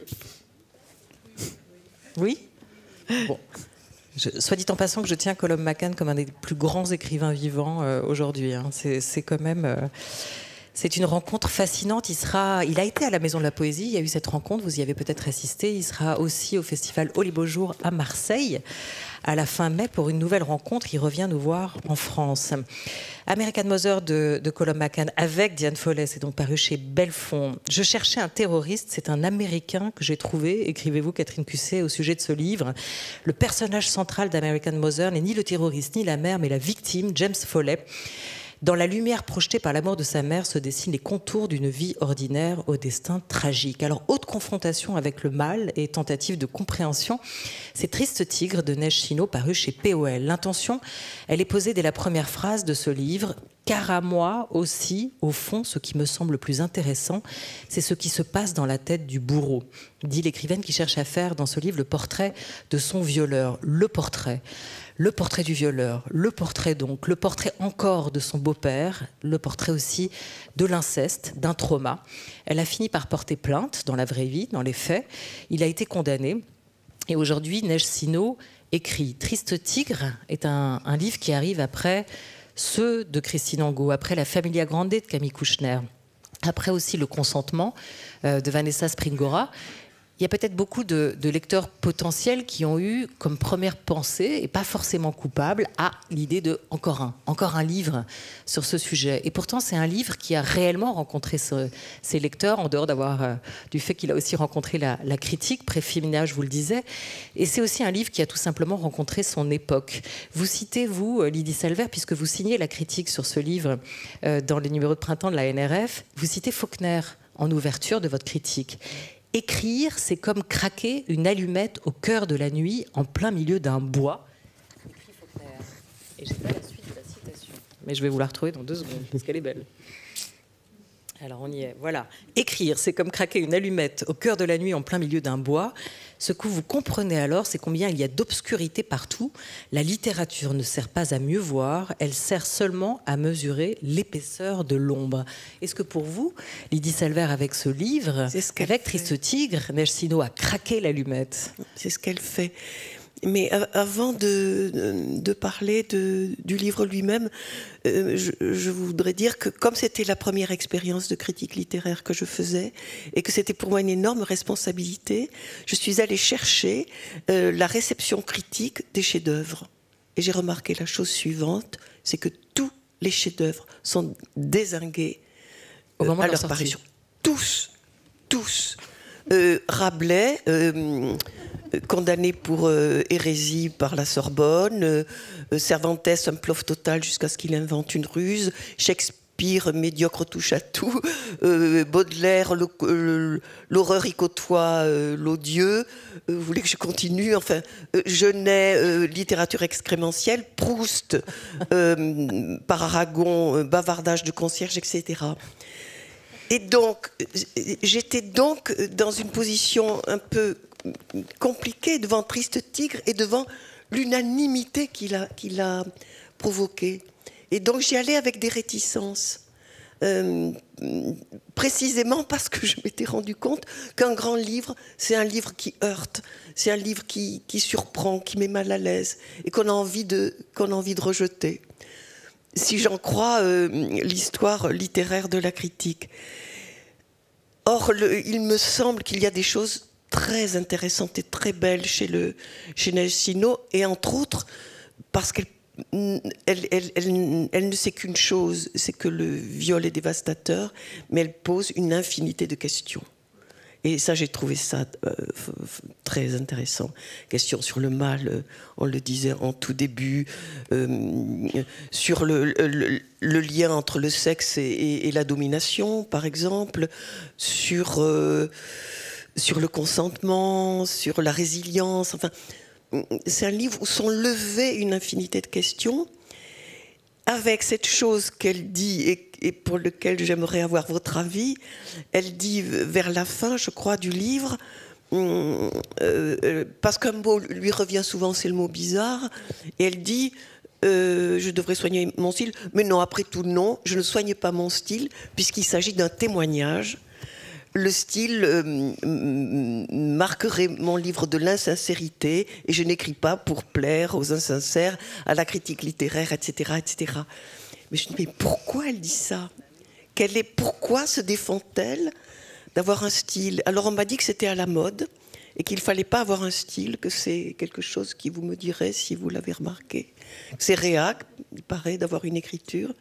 Oui? Bon. Je, soit dit en passant que je tiens Colum McCann comme un des plus grands écrivains vivants euh, aujourd'hui. Hein. C'est, c'est quand même... Euh, c'est une rencontre fascinante. Il, sera, il a été à la Maison de la Poésie, il y a eu cette rencontre, vous y avez peut-être assisté. Il sera aussi au festival Au les Beaux Jours à Marseille à la fin mai pour une nouvelle rencontre. Il revient nous voir en France. American Mother de, de Colum McCann avec Diane Foley, c'est donc paru chez Belfond. Je cherchais un terroriste, c'est un Américain que j'ai trouvé, écrivez-vous Catherine Cusset au sujet de ce livre. Le personnage central d'American Mother n'est ni le terroriste ni la mère, mais la victime, James Foley. Dans la lumière projetée par la mort de sa mère se dessinent les contours d'une vie ordinaire au destin tragique. Alors, haute confrontation avec le mal et tentative de compréhension, c'est Triste Tigre de Neige Chino paru chez P O L. L'intention, elle est posée dès la première phrase de ce livre. Car à moi aussi, au fond, ce qui me semble le plus intéressant, c'est ce qui se passe dans la tête du bourreau, dit l'écrivaine qui cherche à faire dans ce livre le portrait de son violeur. Le portrait. Le portrait du violeur, le portrait donc, le portrait encore de son beau-père, le portrait aussi de l'inceste, d'un trauma. Elle a fini par porter plainte dans la vraie vie, dans les faits. Il a été condamné. Et aujourd'hui, Neige Chino écrit Triste Tigre est un, un livre qui arrive après ceux de Christine Angot, après La Familia Grande de Camille Kouchner, après aussi Le Consentement euh, de Vanessa Springora. Il y a peut-être beaucoup de, de lecteurs potentiels qui ont eu comme première pensée, et pas forcément coupables, à l'idée de encore un, encore un livre sur ce sujet. Et pourtant, c'est un livre qui a réellement rencontré ce, ses lecteurs, en dehors d'avoir, euh, du fait qu'il a aussi rencontré la, la critique, pré-féminin, je vous le disais. Et c'est aussi un livre qui a tout simplement rencontré son époque. Vous citez, vous, Lydie Salver, puisque vous signez la critique sur ce livre euh, dans les numéros de printemps de la N R F, vous citez Faulkner en ouverture de votre critique. Écrire, c'est comme craquer une allumette au cœur de la nuit en plein milieu d'un bois. Écrit Faulkner. Et j'ai pas la suite de la citation. Mais je vais vous la retrouver dans deux secondes, parce qu'elle est belle. Alors on y est, voilà. Écrire, c'est comme craquer une allumette au cœur de la nuit en plein milieu d'un bois. Ce que vous comprenez alors, c'est combien il y a d'obscurité partout. La littérature ne sert pas à mieux voir, elle sert seulement à mesurer l'épaisseur de l'ombre. Est-ce que pour vous, Lydie Salver, avec ce livre, ce avec fait. Triste Tigre, Neige Chino a craqué l'allumette? C'est ce qu'elle fait. Mais avant de, de parler de, du livre lui-même, euh, je, je voudrais dire que comme c'était la première expérience de critique littéraire que je faisais et que c'était pour moi une énorme responsabilité, je suis allée chercher euh, la réception critique des chefs-d'œuvre. Et j'ai remarqué la chose suivante, c'est que tous les chefs-d'œuvre sont dézingués Au moment à de leur leur sortie. parution. tous, tous. Euh, Rabelais, euh, condamné pour euh, hérésie par la Sorbonne, euh, Cervantes, un plof total jusqu'à ce qu'il invente une ruse, Shakespeare, médiocre touche à tout, euh, Baudelaire, l'horreur y côtoie euh, l'odieux, euh, vous voulez que je continue, enfin, euh, Genet, euh, littérature excrémentielle, Proust, euh, par Aragon, euh, bavardage de concierge, et cetera. Et donc, j'étais donc dans une position un peu compliquée devant Triste Tigre et devant l'unanimité qu'il a, qu'il a provoquée. Et donc, j'y allais avec des réticences. Euh, précisément parce que je m'étais rendu compte qu'un grand livre, c'est un livre qui heurte, c'est un livre qui, qui surprend, qui met mal à l'aise et qu'on a envie de, qu'on a envie de rejeter. Si j'en crois euh, l'histoire littéraire de la critique. Or, le, il me semble qu'il y a des choses très intéressantes et très belles chez, le, chez Nashino, et entre autres, parce qu'elle elle, elle, elle, elle ne sait qu'une chose, c'est que le viol est dévastateur, mais elle pose une infinité de questions. Et ça, j'ai trouvé ça euh, très intéressant. Question sur le mal, euh, on le disait en tout début, euh, sur le, le, le lien entre le sexe et, et, et la domination, par exemple, sur, euh, sur le consentement, sur la résilience. Enfin, c'est un livre où sont levées une infinité de questions, avec cette chose qu'elle dit et, et pour laquelle j'aimerais avoir votre avis. Elle dit vers la fin, je crois, du livre, euh, euh, parce qu'un mot lui revient souvent, c'est le mot bizarre, et elle dit euh, je devrais soigner mon style, mais non, après tout, non, je ne soigne pas mon style, puisqu'il s'agit d'un témoignage. Le style euh, marquerait mon livre de l'insincérité, et je n'écris pas pour plaire aux insincères, à la critique littéraire, et cetera, et cetera. Mais je me dis, mais pourquoi elle dit ça? Quelle est, pourquoi se défend-elle d'avoir un style? Alors on m'a dit que c'était à la mode, et qu'il ne fallait pas avoir un style, que c'est quelque chose qui vous me direz si vous l'avez remarqué. C'est réac, il paraît, d'avoir une écriture.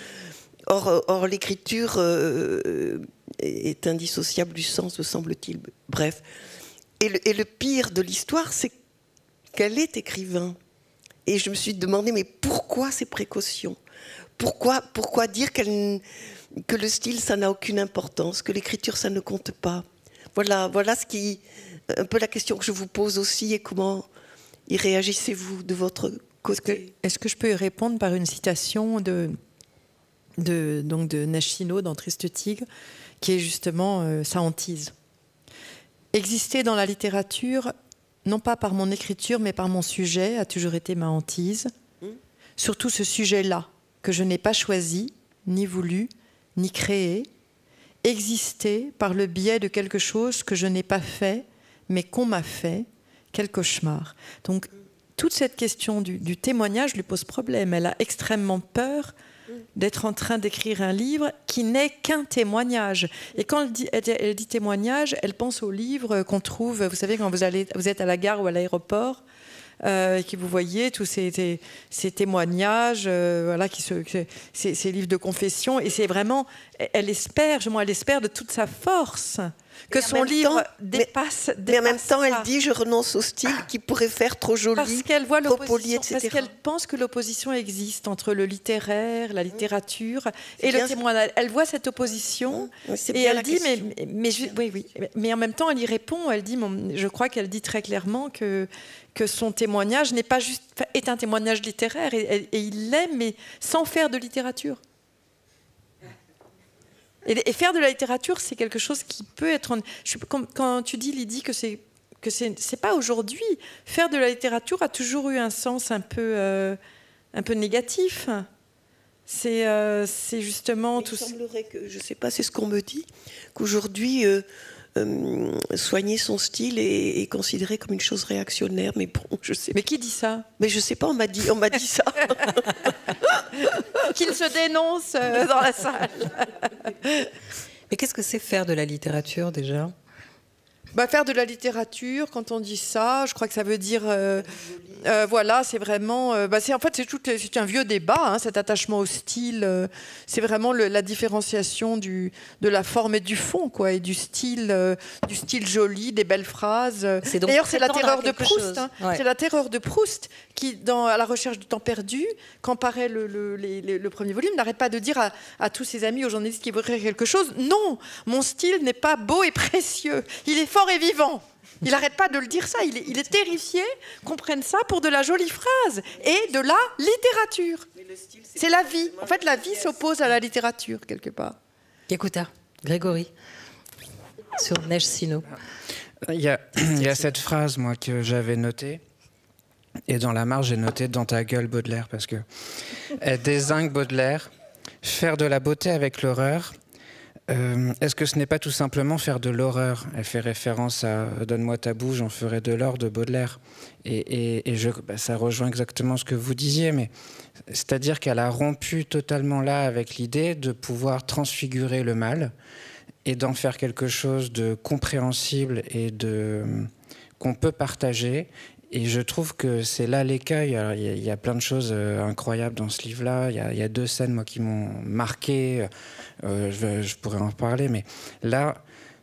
Or, or l'écriture euh, est indissociable du sens, me semble-t-il. Bref. Et le, et le pire de l'histoire, c'est qu'elle est écrivain. Et je me suis demandé, mais pourquoi ces précautions? Pourquoi, pourquoi dire qu'elle, que le style, ça n'a aucune importance, que l'écriture, ça ne compte pas? Voilà, voilà ce qui, un peu la question que je vous pose aussi, et comment y réagissez-vous de votre côté? Est-ce que, est-ce que je peux y répondre par une citation de... De, donc de Nashino dans Triste Tigre, qui est justement euh, sa hantise. Exister dans la littérature, non pas par mon écriture, mais par mon sujet, a toujours été ma hantise. Mmh. Surtout ce sujet-là, que je n'ai pas choisi, ni voulu, ni créé. Exister par le biais de quelque chose que je n'ai pas fait, mais qu'on m'a fait. Quel cauchemar. Donc, toute cette question du, du témoignage lui pose problème. Elle a extrêmement peur d'être en train d'écrire un livre qui n'est qu'un témoignage. Et quand elle dit, elle, elle dit témoignage, elle pense aux livres qu'on trouve, vous savez, quand vous, allez, vous êtes à la gare ou à l'aéroport, euh, et que vous voyez tous ces, ces, ces témoignages, euh, voilà, qui se, ces, ces livres de confession, et c'est vraiment, elle espère, moi, elle espère de toute sa force que son livre temps, dépasse, mais, dépasse mais en même temps, ça. Elle dit, je renonce au style qui pourrait faire trop joli, parce qu'elle voit trop poli, et cetera. Parce qu'elle pense que l'opposition existe entre le littéraire, la littérature et le témoignage. Elle voit cette opposition oui, et elle dit, mais, mais, je, oui, oui, mais en même temps, elle y répond. Elle dit, je crois qu'elle dit très clairement que que son témoignage n'est pas juste, est un témoignage littéraire et, et, et il l'aime, mais sans faire de littérature. Et, et faire de la littérature, c'est quelque chose qui peut être... En, je, quand, quand tu dis, Lydie, que c'est que c'est, c'est pas aujourd'hui. Faire de la littérature a toujours eu un sens un peu, euh, un peu négatif. C'est, euh, c'est justement... Il tout semblerait que, je ne sais pas, c'est ce qu'on me dit, qu'aujourd'hui... Euh, Euh, soigner son style est, est considéré comme une chose réactionnaire, mais bon, je sais. Mais qui dit ça? Mais je sais pas, on m'a dit, on m'a dit ça. Qu'il se dénonce dans la salle. Mais qu'est-ce que c'est faire de la littérature déjà? Bah, faire de la littérature, quand on dit ça, je crois que ça veut dire... Euh, euh, voilà, c'est vraiment... Euh, bah, c'est, en fait, c'est, tout, c'est un vieux débat, hein, cet attachement au style. Euh, c'est vraiment le, la différenciation du, de la forme et du fond, quoi, et du style, euh, du style joli, des belles phrases. C'est donc D'ailleurs, c'est la terreur de Proust. chose. Hein, ouais. C'est la terreur de Proust qui, dans À la recherche du temps perdu, quand paraît le, le, les, les, le premier volume, n'arrête pas de dire à, à tous ses amis, aux journalistes qui veulent écrire quelque chose, non, mon style n'est pas beau et précieux, il est fort et vivant. Il n'arrête pas de le dire ça, il est, il est terrifié qu'on prenne ça pour de la jolie phrase et de la littérature. Style, c'est, c'est la vie. En fait, la vie s'oppose à la littérature, quelque part. Écoute, Grégory, sur Neige Sino. Il y a, il y a cette phrase, moi, que j'avais notée. Et dans la marge, j'ai noté « Dans ta gueule, Baudelaire », parce que elle dézingue Baudelaire. Faire de la beauté avec l'horreur. Euh, est-ce que ce n'est pas tout simplement faire de l'horreur ? Elle fait référence à « Donne-moi ta bouche, j'en ferai de l'or » de Baudelaire. Et, et, et je, bah, ça rejoint exactement ce que vous disiez, mais c'est-à-dire qu'elle a rompu totalement là avec l'idée de pouvoir transfigurer le mal et d'en faire quelque chose de compréhensible et de, qu'on peut partager. Et je trouve que c'est là l'écueil. Alors, il y a, il y a plein de choses euh, incroyables dans ce livre-là. Il y a, il y a deux scènes, moi, qui m'ont marqué. Euh, je, je pourrais en parler, mais là,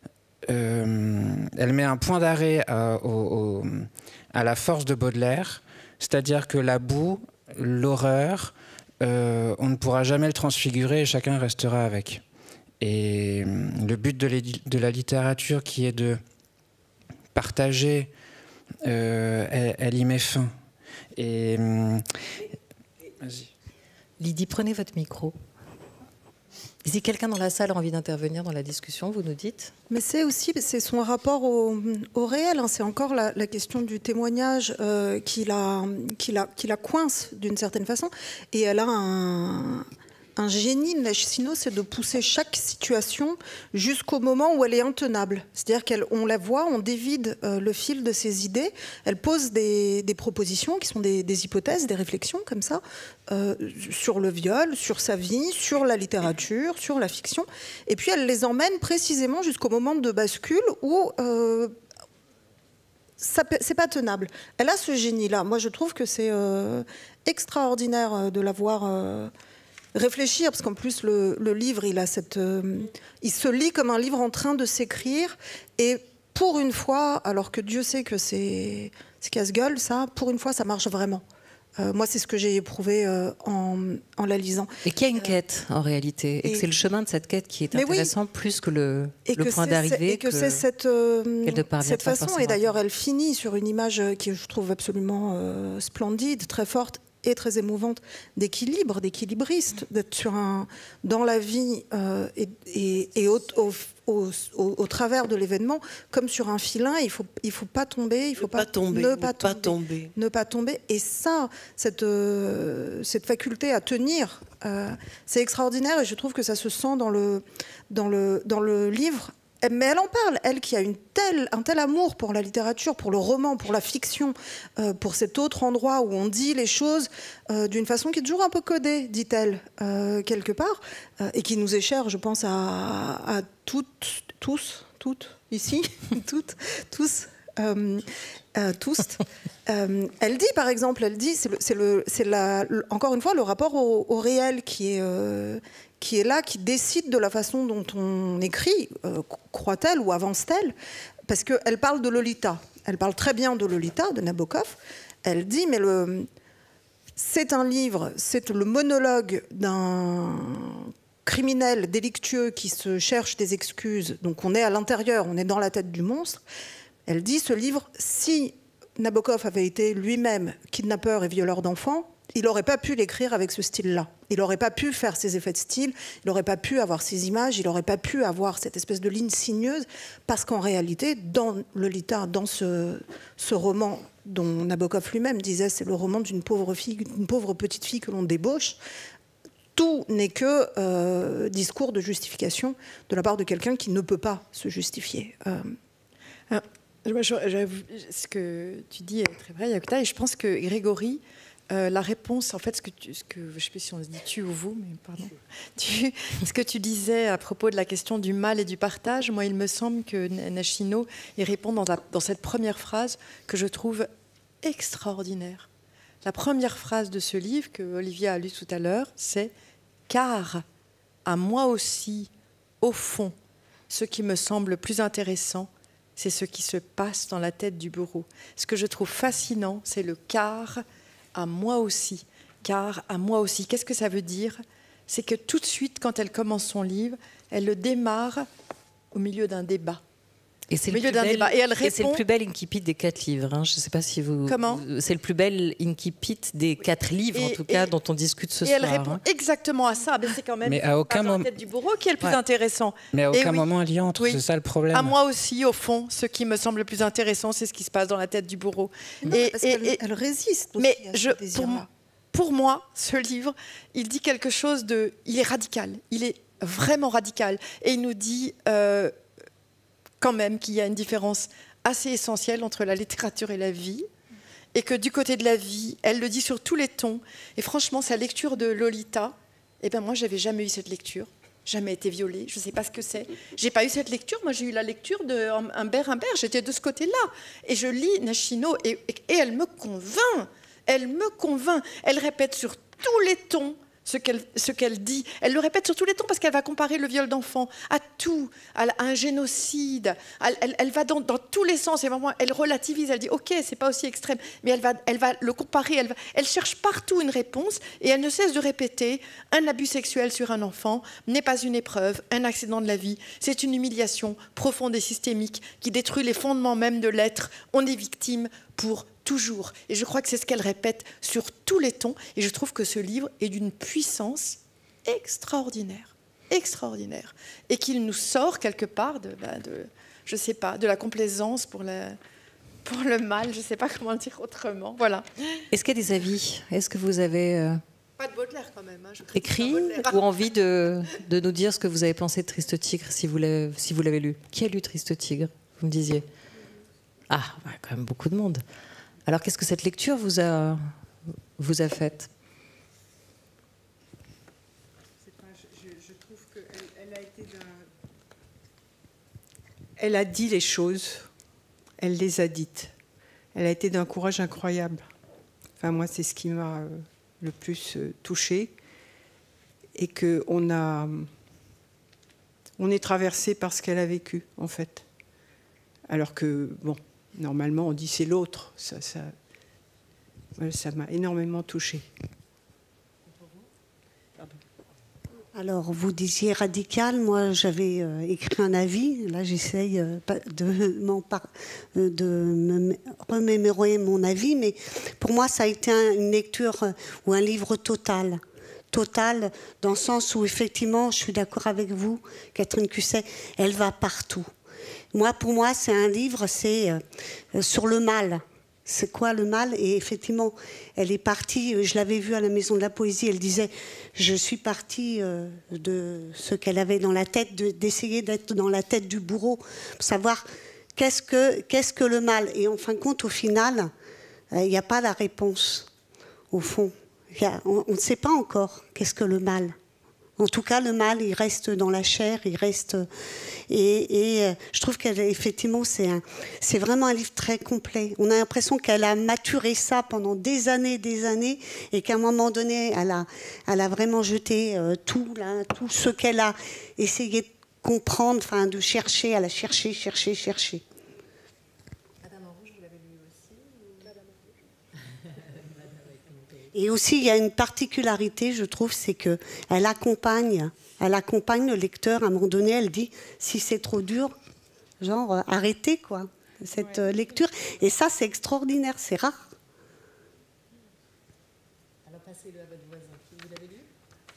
euh, elle met un point d'arrêt à, au, au, à la force de Baudelaire, c'est-à-dire que la boue, l'horreur, euh, on ne pourra jamais le transfigurer et chacun restera avec. Et le but de, de la littérature, qui est de partager, euh, elle, elle y met fin. Et vas-y. Lydie, prenez votre micro. Si quelqu'un dans la salle a envie d'intervenir dans la discussion, vous nous dites. Mais c'est aussi c'est son rapport au, au réel. Hein. C'est encore la, la question du témoignage euh, qui, la, qui, la, qui la coince d'une certaine façon. Et elle a un, un génie, Neige Sino, c'est de pousser chaque situation jusqu'au moment où elle est intenable. C'est-à-dire qu'on la voit, on dévide euh, le fil de ses idées. Elle pose des, des propositions qui sont des, des hypothèses, des réflexions comme ça, euh, sur le viol, sur sa vie, sur la littérature, sur la fiction. Et puis elle les emmène précisément jusqu'au moment de bascule où... Euh, Ça, c'est pas tenable. Elle a ce génie-là. Moi, je trouve que c'est euh, extraordinaire de la voir euh, réfléchir, parce qu'en plus, le, le livre, il a cette, euh, il se lit comme un livre en train de s'écrire. Et pour une fois, alors que Dieu sait que c'est, c'est casse-gueule, ça, pour une fois, ça marche vraiment. Euh, moi, c'est ce que j'ai éprouvé euh, en, en la lisant. Et qu'il y a une quête, en réalité. Et, et que c'est le chemin de cette quête qui est intéressant, oui, plus que le, et le que point d'arrivée. Et que, que c'est cette, euh, cette façon. Forcément. Et d'ailleurs, elle finit sur une image qui, je trouve, absolument euh, splendide, très forte et très émouvante, d'équilibre, d'équilibriste, d'être sur un, dans la vie euh, et, et, et au, au, au, au, au travers de l'événement, comme sur un filin, il ne faut, il faut pas tomber, il faut ne pas, pas tomber, ne, ne pas, pas tomber, tomber. Ne pas tomber. Et ça, cette, euh, cette faculté à tenir, euh, c'est extraordinaire et je trouve que ça se sent dans le, dans le, dans le livre. Mais elle en parle, elle qui a une telle, un tel amour pour la littérature, pour le roman, pour la fiction, euh, pour cet autre endroit où on dit les choses euh, d'une façon qui est toujours un peu codée, dit-elle, euh, quelque part, euh, et qui nous est chère, je pense, à, à toutes, tous, toutes, ici, toutes, tous, euh, euh, tous. Euh, elle dit, par exemple, elle dit, c'est, le, c'est, le, c'est la, le, encore une fois, le rapport au, au réel qui est... Euh, qui est là, qui décide de la façon dont on écrit, euh, croit-elle ou avance-t-elle, parce qu'elle parle de Lolita. Elle parle très bien de Lolita, de Nabokov. Elle dit, mais le, c'est un livre, c'est le monologue d'un criminel délictueux qui se cherche des excuses. Donc on est à l'intérieur, on est dans la tête du monstre. Elle dit, ce livre, si Nabokov avait été lui-même kidnappeur et violeur d'enfants, il n'aurait pas pu l'écrire avec ce style-là. Il n'aurait pas pu faire ces effets de style, il n'aurait pas pu avoir ces images, il n'aurait pas pu avoir cette espèce de ligne sinueuse, parce qu'en réalité, dans Lolita, dans ce, ce roman dont Nabokov lui-même disait c'est le roman d'une pauvre fille, d'une pauvre petite fille que l'on débauche, tout n'est que euh, discours de justification de la part de quelqu'un qui ne peut pas se justifier. Euh... Ah, je, je, ce que tu dis est très vrai, Yokta, et je pense que Grégory euh, la réponse, en fait, ce que, tu, ce que je ne sais pas si on se dit tu ou vous, mais pardon, tu, ce que tu disais à propos de la question du mal et du partage, moi, il me semble que Nashino y répond dans, la, dans cette première phrase que je trouve extraordinaire. La première phrase de ce livre que Olivier a lu tout à l'heure, c'est « Car à moi aussi, au fond, ce qui me semble plus intéressant, c'est ce qui se passe dans la tête du bourreau. » Ce que je trouve fascinant, c'est le « car à moi aussi ». Car à moi aussi. Qu'est-ce que ça veut dire? C'est que tout de suite, quand elle commence son livre, elle le démarre au milieu d'un débat. Et c'est, au milieu d'un bel, débat. Et elle répond... et c'est le plus bel incipit des quatre livres. Hein. Je ne sais pas si vous... Comment? C'est le plus bel incipit des quatre livres, et, en tout cas, et, dont on discute ce et soir. Et elle répond hein. exactement à ça. Mais c'est quand même mais à aucun moment... la tête du bourreau qui est le plus ouais. intéressant. Mais à aucun oui, moment elle y entre, oui. c'est ça le problème. À moi aussi, au fond, ce qui me semble le plus intéressant, c'est ce qui se passe dans la tête du bourreau. Non, et, parce et, qu'elle, et, elle résiste aussi mais à ce je, désir-là. Pour, pour moi, ce livre, il dit quelque chose de... Il est radical. Il est vraiment radical. Et il nous dit... Euh, quand même qu'il y a une différence assez essentielle entre la littérature et la vie, et que du côté de la vie, elle le dit sur tous les tons. Et franchement, sa lecture de Lolita, eh ben moi, j'avais jamais eu cette lecture, jamais été violée, je ne sais pas ce que c'est. J'ai pas eu cette lecture, moi j'ai eu la lecture de Humbert Humbert, j'étais de ce côté-là. Et je lis Nashino, et, et elle me convainc, elle me convainc. Elle répète sur tous les tons ce qu'elle, ce qu'elle dit. Elle le répète sur tous les tons parce qu'elle va comparer le viol d'enfant à tout, à, à un génocide. Elle, elle, elle va dans, dans tous les sens. Et vraiment, elle relativise. Elle dit, OK, c'est pas aussi extrême. Mais elle va, elle va le comparer. Elle, va, elle cherche partout une réponse et elle ne cesse de répéter, un abus sexuel sur un enfant n'est pas une épreuve, un accident de la vie. C'est une humiliation profonde et systémique qui détruit les fondements même de l'être. On est victime pour toujours. Et je crois que c'est ce qu'elle répète sur tous les tons. Et je trouve que ce livre est d'une puissance extraordinaire. Extraordinaire. Et qu'il nous sort quelque part de, bah, de je sais pas, de la complaisance pour, la, pour le mal. Je ne sais pas comment le dire autrement. Voilà. Est-ce qu'il y a des avis? Est-ce que vous avez... Euh... Pas de Baudelaire quand même. Hein. Je écrit ou envie de, de nous dire ce que vous avez pensé de Triste Tigre, si vous l'avez, si vous l'avez lu? Qui a lu Triste Tigre? Vous me disiez. Ah, ouais, quand même beaucoup de monde. Alors, qu'est-ce que cette lecture vous a, vous a fait? je, je trouve qu'elle elle a été d'un... Elle a dit les choses, elle les a dites. Elle a été d'un courage incroyable. Enfin, moi, c'est ce qui m'a euh, le plus euh, touchée. Et qu'on a... On est traversé par ce qu'elle a vécu, en fait. Alors que, bon... Normalement, on dit c'est l'autre. Ça, ça, ça m'a énormément touchée. Alors, vous disiez radical. Moi, j'avais euh, écrit un avis. Là, j'essaye euh, de, par, de me remémorer mon avis. Mais pour moi, ça a été un, une lecture euh, ou un livre total. Total, dans le sens où, effectivement, je suis d'accord avec vous, Catherine Cusset, elle va partout. Moi, pour moi, c'est un livre, c'est euh, sur le mal. C'est quoi le mal? Et effectivement, elle est partie, je l'avais vue à la Maison de la Poésie, elle disait, je suis partie euh, de ce qu'elle avait dans la tête, de, d'essayer d'être dans la tête du bourreau, pour savoir qu'est-ce que, qu'est-ce que le mal. Et en fin de compte, au final, il euh, n'y a pas la réponse, au fond. Y a, on ne sait pas encore qu'est-ce que le mal. En tout cas, le mal, il reste dans la chair, il reste... Et, et je trouve qu'effectivement, c'est, un, c'est vraiment un livre très complet. On a l'impression qu'elle a maturé ça pendant des années, des années, et qu'à un moment donné, elle a, elle a vraiment jeté euh, tout, là, tout ce qu'elle a essayé de comprendre, enfin, de chercher, elle a cherché, cherché, cherché. Madame en rouge, vous l'avez lu aussi ou... Madame en rouge. Et aussi, il y a une particularité, je trouve, c'est qu'elle accompagne, elle accompagne le lecteur. À un moment donné, elle dit, si c'est trop dur, genre, euh, arrêtez, quoi, cette ouais. euh, lecture. Et ça, c'est extraordinaire, c'est rare. Alors, passez-le à votre voisin. Vous l'avez lu?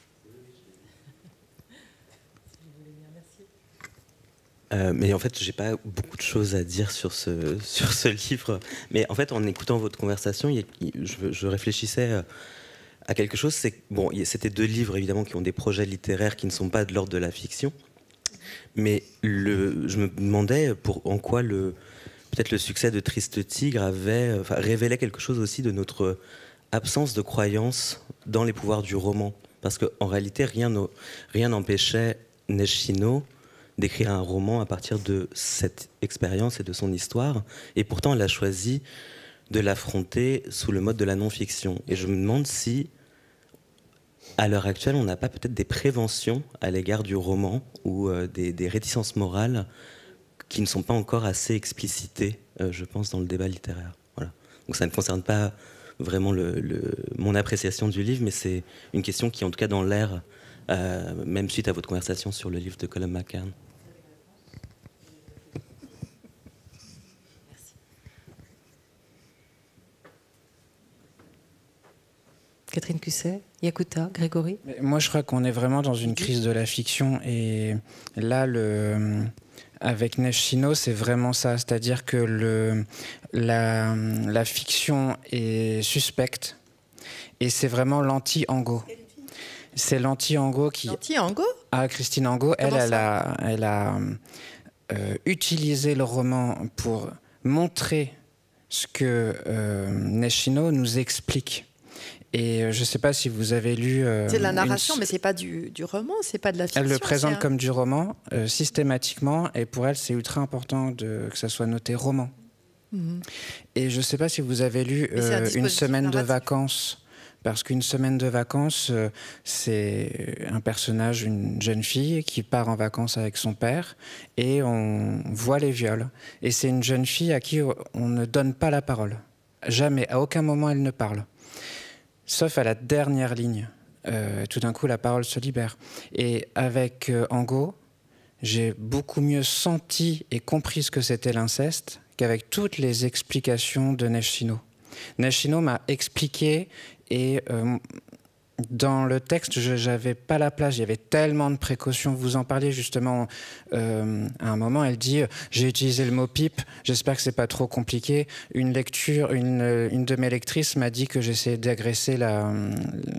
Si vous voulez bien, merci. Euh, mais en fait, j'ai pas beaucoup de choses à dire sur ce, sur ce livre. Mais en fait, en écoutant votre conversation, il, il, je, je réfléchissais à quelque chose. C'est, bon, c'était deux livres, évidemment, qui ont des projets littéraires qui ne sont pas de l'ordre de la fiction. Mais le, je me demandais pour, en quoi le, peut-être le succès de Triste Tigre avait, enfin, révélait quelque chose aussi de notre absence de croyance dans les pouvoirs du roman. Parce qu'en réalité, rien n'empêchait Neshino d'écrire un roman à partir de cette expérience et de son histoire. Et pourtant, elle a choisi de l'affronter sous le mode de la non-fiction. Et je me demande si, à l'heure actuelle, on n'a pas peut-être des préventions à l'égard du roman ou euh, des, des réticences morales qui ne sont pas encore assez explicitées, euh, je pense, dans le débat littéraire. Voilà. Donc ça ne concerne pas vraiment le, le, mon appréciation du livre, mais c'est une question qui, en tout cas, dans l'air, euh, même suite à votre conversation sur le livre de Colum McCann. Catherine Cusset, Yakuta, Grégory. Moi, je crois qu'on est vraiment dans une crise de la fiction. Et là, le, avec Neshino, c'est vraiment ça. C'est-à-dire que le, la, la fiction est suspecte. Et c'est vraiment l'anti-Angot. C'est l'anti-Angot qui... L'anti-Angot ? Ah, Christine Angot, elle, elle a, elle a euh, utilisé le roman pour montrer ce que euh, Neshino nous explique. Et je ne sais pas si vous avez lu... Euh, c'est de la narration, une... mais ce n'est pas du, du roman, ce n'est pas de la fiction. Elle le présente un... comme du roman, euh, systématiquement, et pour elle, c'est ultra important de, que ça soit noté roman. Mm-hmm. Et je ne sais pas si vous avez lu euh, Une semaine narratif. de vacances, parce qu'une semaine de vacances, euh, c'est un personnage, une jeune fille qui part en vacances avec son père, et on voit les viols. Et c'est une jeune fille à qui on ne donne pas la parole. Jamais, à aucun moment, elle ne parle. Sauf à la dernière ligne. Euh, tout d'un coup, la parole se libère. Et avec euh, Angot, j'ai beaucoup mieux senti et compris ce que c'était l'inceste qu'avec toutes les explications de Neshino. Neshino m'a expliqué et euh, dans le texte, je n'avais pas la place. Il y avait tellement de précautions. Vous en parliez justement euh, à un moment. Elle dit « J'ai utilisé le mot pipe. J'espère que ce n'est pas trop compliqué. » Une lecture, une, une de mes lectrices m'a dit que j'essayais d'agresser la, le,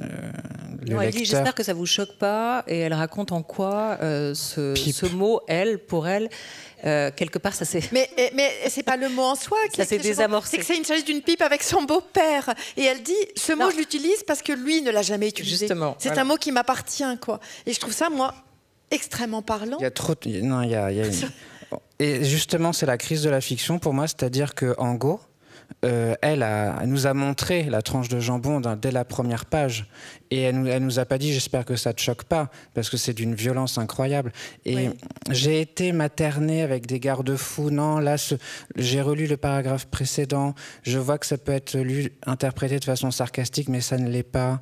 le non, elle lecteur. dit « J'espère que ça ne vous choque pas. » Et elle raconte en quoi euh, ce, ce mot, elle, pour elle, Euh, quelque part, ça c'est. Mais, mais c'est pas le mot en soi qui ça s'est désamorcé. C'est que c'est une s'agit d'une pipe avec son beau-père. Et elle dit ce mot, non. je l'utilise parce que lui ne l'a jamais utilisé. Justement. C'est voilà. un mot qui m'appartient, quoi. Et je trouve ça, moi, extrêmement parlant. Il y a trop. De... Non, il y a. Il y a une... Et justement, c'est la crise de la fiction pour moi, c'est-à-dire que Angot, euh, elle, a, elle nous a montré la tranche de jambon dès la première page. Et elle ne nous, nous a pas dit « j'espère que ça ne te choque pas », parce que c'est d'une violence incroyable. Et oui. j'ai été maternée avec des garde-fous. Non, là, ce, j'ai relu le paragraphe précédent. Je vois que ça peut être lu, interprété de façon sarcastique, mais ça ne l'est pas.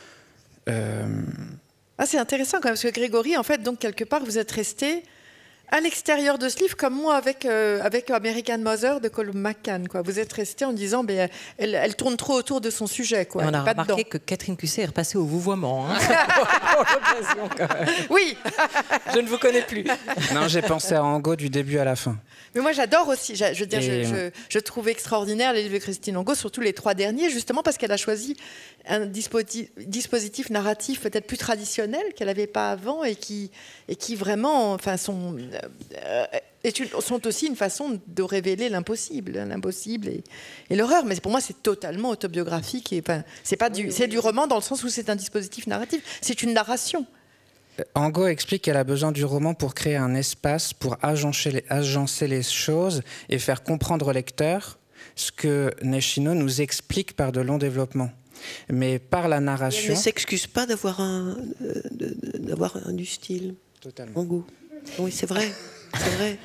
Euh... Ah, c'est intéressant quand même, parce que Grégory, en fait, donc quelque part, vous êtes resté à l'extérieur de ce livre, comme moi avec, euh, avec American Mother de Colum McCann. Quoi. Vous êtes resté en disant ben, elle, elle tourne trop autour de son sujet. Quoi. Et on a pas remarqué dedans. que Catherine Cusset est repassée au vouvoiement. Hein. Pour l'occasion, quand même. Oui. Je ne vous connais plus. Non, j'ai pensé à Angot du début à la fin. Mais moi, j'adore aussi. Je, je, veux dire, Et... je, je, je trouve extraordinaire les livres de Christine Angot, surtout les trois derniers, justement parce qu'elle a choisi un dispositif, dispositif narratif peut-être plus traditionnel qu'elle n'avait pas avant et qui, et qui vraiment, enfin, sont, euh, est une, sont aussi une façon de révéler l'impossible, l'impossible et, et l'horreur. Mais pour moi, c'est totalement autobiographique. Et, enfin, c'est pas du, c'est du roman dans le sens où c'est un dispositif narratif. C'est une narration. Angot explique qu'elle a besoin du roman pour créer un espace, pour agencer les, agencer les choses et faire comprendre au lecteur ce que Neshino nous explique par de longs développements. Mais par la narration... Elle ne s'excuse pas d'avoir un, euh, de, de, d'avoir un du style. Totalement. Angot. Oui, c'est vrai. C'est vrai.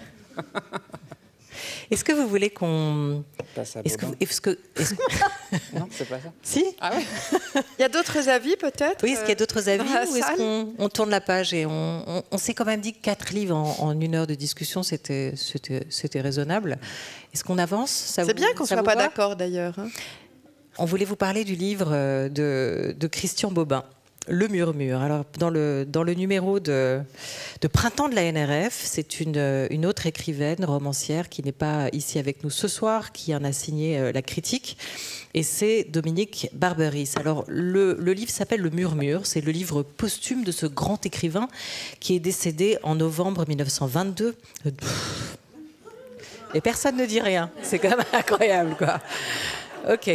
Est-ce que vous voulez qu'on... Passe à est-ce que, est-ce que, est-ce que... Non, c'est pas ça. Si. Ah oui. Il y a d'autres avis peut-être. Oui, est-ce qu'il y a d'autres avis ou est-ce salle qu'on on tourne la page et on, on, on s'est quand même dit que quatre livres en, en une heure de discussion, c'était, c'était, c'était raisonnable. Est-ce qu'on avance ça C'est vous, bien qu'on ne soit pas va d'accord d'ailleurs. Hein. On voulait vous parler du livre de, de Christian Bobin. Le Murmure. Alors, dans le, dans le numéro de, de printemps de la N R F, c'est une, une autre écrivaine, romancière, qui n'est pas ici avec nous ce soir, qui en a signé la critique, et c'est Dominique Barberis. Alors, le, le livre s'appelle Le Murmure, c'est le livre posthume de ce grand écrivain qui est décédé en novembre mille neuf cent vingt-deux. Et personne ne dit rien, c'est quand même incroyable, quoi. Ok.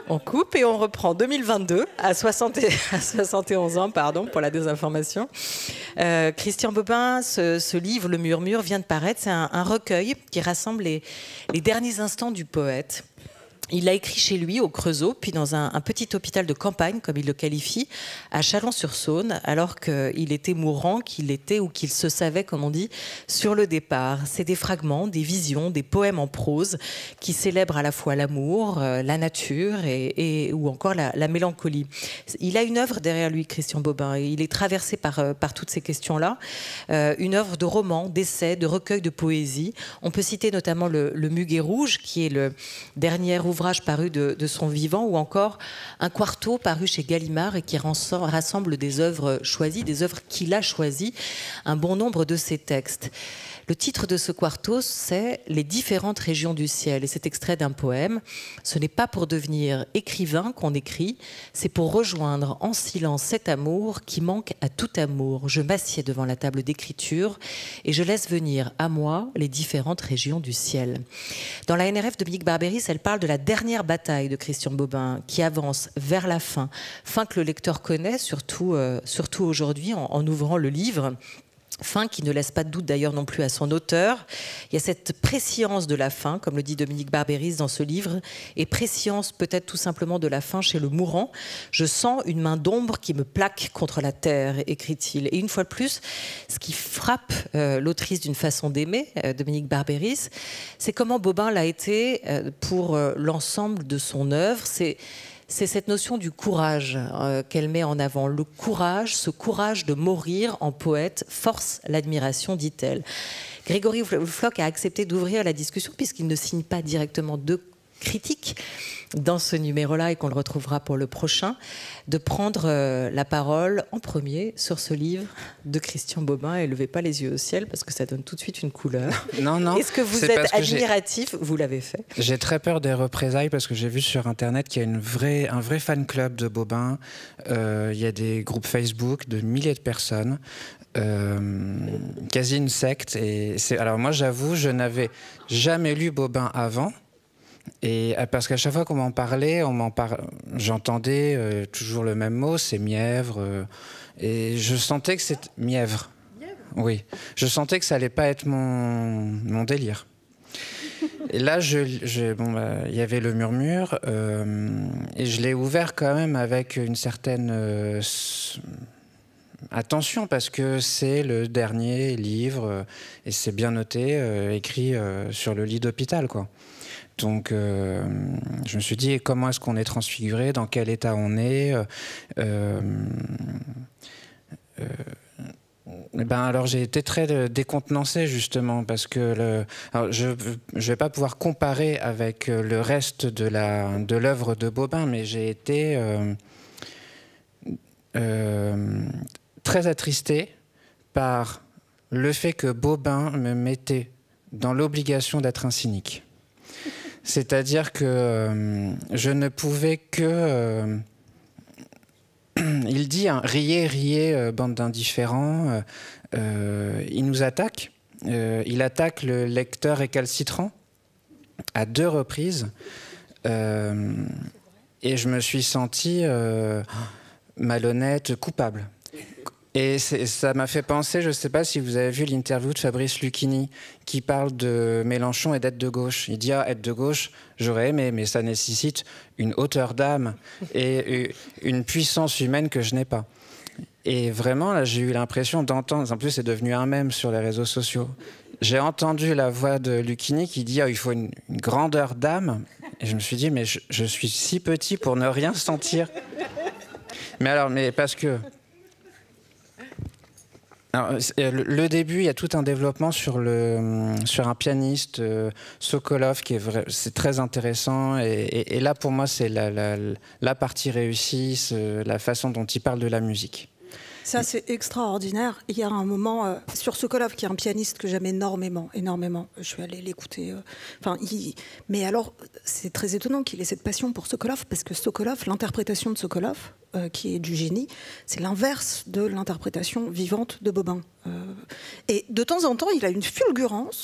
On coupe et on reprend deux mille vingt-deux, à, soixante et, à soixante et onze ans, pardon, pour la désinformation. Euh, Christian Bobin, ce, ce livre, Le Murmure, vient de paraître. C'est un, un recueil qui rassemble les, les derniers instants du poète. Il l'a écrit chez lui, au Creusot, puis dans un, un petit hôpital de campagne, comme il le qualifie, à Chalon-sur-Saône, alors qu'il était mourant, qu'il était, ou qu'il se savait, comme on dit, sur le départ. C'est des fragments, des visions, des poèmes en prose qui célèbrent à la fois l'amour, euh, la nature et, et, ou encore la, la mélancolie. Il a une œuvre derrière lui, Christian Bobin, et il est traversé par, euh, par toutes ces questions-là. Euh, une œuvre de roman, d'essai, de recueil de poésie. On peut citer notamment le, le Muguet rouge, qui est le dernier ouvrage paru de, de son vivant, ou encore un quarto paru chez Gallimard et qui rassemble des œuvres choisies, des œuvres qu'il a choisies, un bon nombre de ses textes. Le titre de ce quarto, c'est « Les différentes régions du ciel » et c'est extrait d'un poème. Ce n'est pas pour devenir écrivain qu'on écrit, c'est pour rejoindre en silence cet amour qui manque à tout amour. Je m'assieds devant la table d'écriture et je laisse venir à moi les différentes régions du ciel. Dans la N R F, Dominique Barbéris, elle parle de la dernière bataille de Christian Bobin qui avance vers la fin, fin que le lecteur connaît, surtout, euh, surtout aujourd'hui en, en ouvrant le livre. Fin qui ne laisse pas de doute d'ailleurs non plus à son auteur. Il y a cette prescience de la fin, comme le dit Dominique Barbéris dans ce livre, et prescience peut-être tout simplement de la fin chez le mourant. Je sens une main d'ombre qui me plaque contre la terre, écrit-il. Et une fois de plus, ce qui frappe euh, l'autrice d'une façon d'aimer, euh, Dominique Barbéris, c'est comment Bobin l'a été euh, pour euh, l'ensemble de son œuvre. C'est C'est cette notion du courage euh, qu'elle met en avant. Le courage, ce courage de mourir en poète, force l'admiration, dit-elle. Grégory Floch a accepté d'ouvrir la discussion puisqu'il ne signe pas directement de critique dans ce numéro-là et qu'on le retrouvera pour le prochain, de prendre euh, la parole en premier sur ce livre de Christian Bobin. Et levez pas les yeux au ciel parce que ça donne tout de suite une couleur. Non, non. Est-ce que vous êtes admiratif? Vous l'avez fait. J'ai très peur des représailles parce que j'ai vu sur Internet qu'il y a une vraie, un vrai fan club de Bobin. Euh, il y a des groupes Facebook de milliers de personnes. Euh, quasi une secte. Et c'est... Alors moi, j'avoue, je n'avais jamais lu Bobin avant. Et parce qu'à chaque fois qu'on m'en parlait, on m'en par... j'entendais euh, toujours le même mot, c'est mièvre. Euh, et je sentais que c'était mièvre. Mièvre. Oui, je sentais que ça allait pas être mon, mon délire. Et là, je, je, bon, bah, y avait le Murmure, euh, et je l'ai ouvert quand même avec une certaine euh, attention parce que c'est le dernier livre euh, et c'est bien noté, euh, écrit euh, sur le lit d'hôpital, quoi. Donc, euh, je me suis dit, comment est-ce qu'on est transfiguré, dans quel état on est euh, euh, euh, ben alors j'ai été très décontenancé justement parce que le, alors je ne vais pas pouvoir comparer avec le reste de la de l'œuvre de Bobin, mais j'ai été euh, euh, très attristé par le fait que Bobin me mettait dans l'obligation d'être un cynique. C'est-à-dire que euh, je ne pouvais que... Euh, il dit, hein, riez, riez, euh, bande d'indifférents. Euh, euh, il nous attaque. Euh, il attaque le lecteur récalcitrant à deux reprises. Euh, et je me suis senti euh, malhonnête, coupable. Et ça m'a fait penser, je ne sais pas si vous avez vu l'interview de Fabrice Lucchini qui parle de Mélenchon et d'être de gauche. Il dit, ah, être de gauche, j'aurais aimé, mais ça nécessite une hauteur d'âme et une puissance humaine que je n'ai pas. Et vraiment, là, j'ai eu l'impression d'entendre, en plus c'est devenu un mème sur les réseaux sociaux, j'ai entendu la voix de Lucchini qui dit, ah, il faut une, une grandeur d'âme. Et je me suis dit, mais je, je suis si petit pour ne rien sentir. Mais alors, mais parce que... Alors, le début, il y a tout un développement sur, le, sur un pianiste, euh, Sokolov, qui est vrai, c'est très intéressant. Et, et, et là, pour moi, c'est la, la, la partie réussie, la façon dont il parle de la musique. Ça, c'est extraordinaire. Il y a un moment euh, sur Sokolov, qui est un pianiste que j'aime énormément, énormément. Je suis allée l'écouter. Euh, enfin, il... Mais alors, c'est très étonnant qu'il ait cette passion pour Sokolov, parce que Sokolov, l'interprétation de Sokolov, euh, qui est du génie, c'est l'inverse de l'interprétation vivante de Bobin. Euh... Et de temps en temps, il a une fulgurance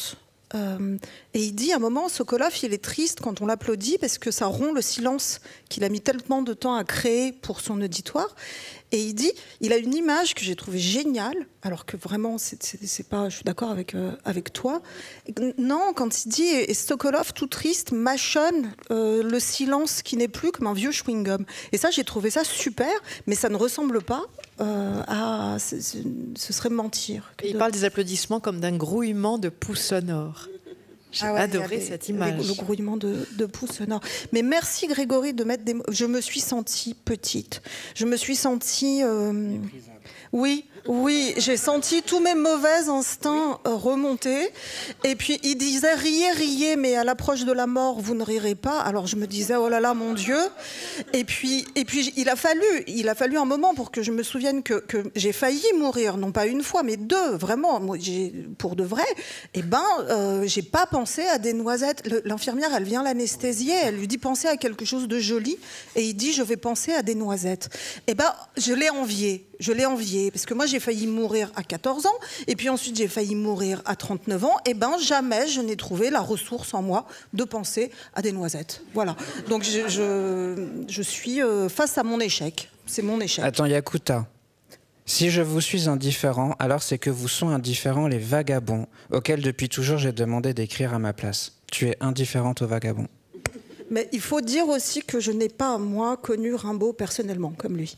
Euh, et il dit à un moment, Sokolov, il est triste quand on l'applaudit parce que ça rompt le silence qu'il a mis tellement de temps à créer pour son auditoire. Et il dit, il a une image que j'ai trouvée géniale, alors que vraiment, c'est, c'est, c'est pas, je suis d'accord avec, euh, avec toi. Non, quand il dit, et Sokolov, tout triste, mâchonne euh, le silence qui n'est plus comme un vieux chewing-gum. Et ça, j'ai trouvé ça super, mais ça ne ressemble pas euh, à... C'est, c'est, ce serait mentir. Il de... parle des applaudissements comme d'un grouillement de poux sonores. J'ai ah ouais, adoré les, cette image. Le grouillement de, de poux sonores. Mais merci Grégory de mettre des mots. Je me suis sentie petite. Je me suis sentie... Euh... Oui, oui, j'ai senti tous mes mauvais instincts oui. remonter. Et puis il disait riez, riez, mais à l'approche de la mort, vous ne rirez pas. Alors je me disais oh là là, mon Dieu. Et puis, et puis il a fallu, il a fallu un moment pour que je me souvienne que, que j'ai failli mourir, non pas une fois, mais deux, vraiment, moi, j'ai, pour de vrai. Eh ben, euh, j'ai pas pensé à des noisettes. Le, l'infirmière, elle vient l'anesthésier, elle lui dit pensez à quelque chose de joli, et il dit je vais penser à des noisettes. Eh ben, je l'ai envié. Je l'ai envié, parce que moi j'ai failli mourir à quatorze ans, et puis ensuite j'ai failli mourir à trente-neuf ans, et ben jamais je n'ai trouvé la ressource en moi de penser à des noisettes. Voilà. Donc je, je, je suis face à mon échec. C'est mon échec. Attends, Yakuta. Si je vous suis indifférent, alors c'est que vous sont indifférents les vagabonds, auxquels depuis toujours j'ai demandé d'écrire à ma place. Tu es indifférente aux vagabonds. Mais il faut dire aussi que je n'ai pas, moi, connu Rimbaud personnellement, comme lui.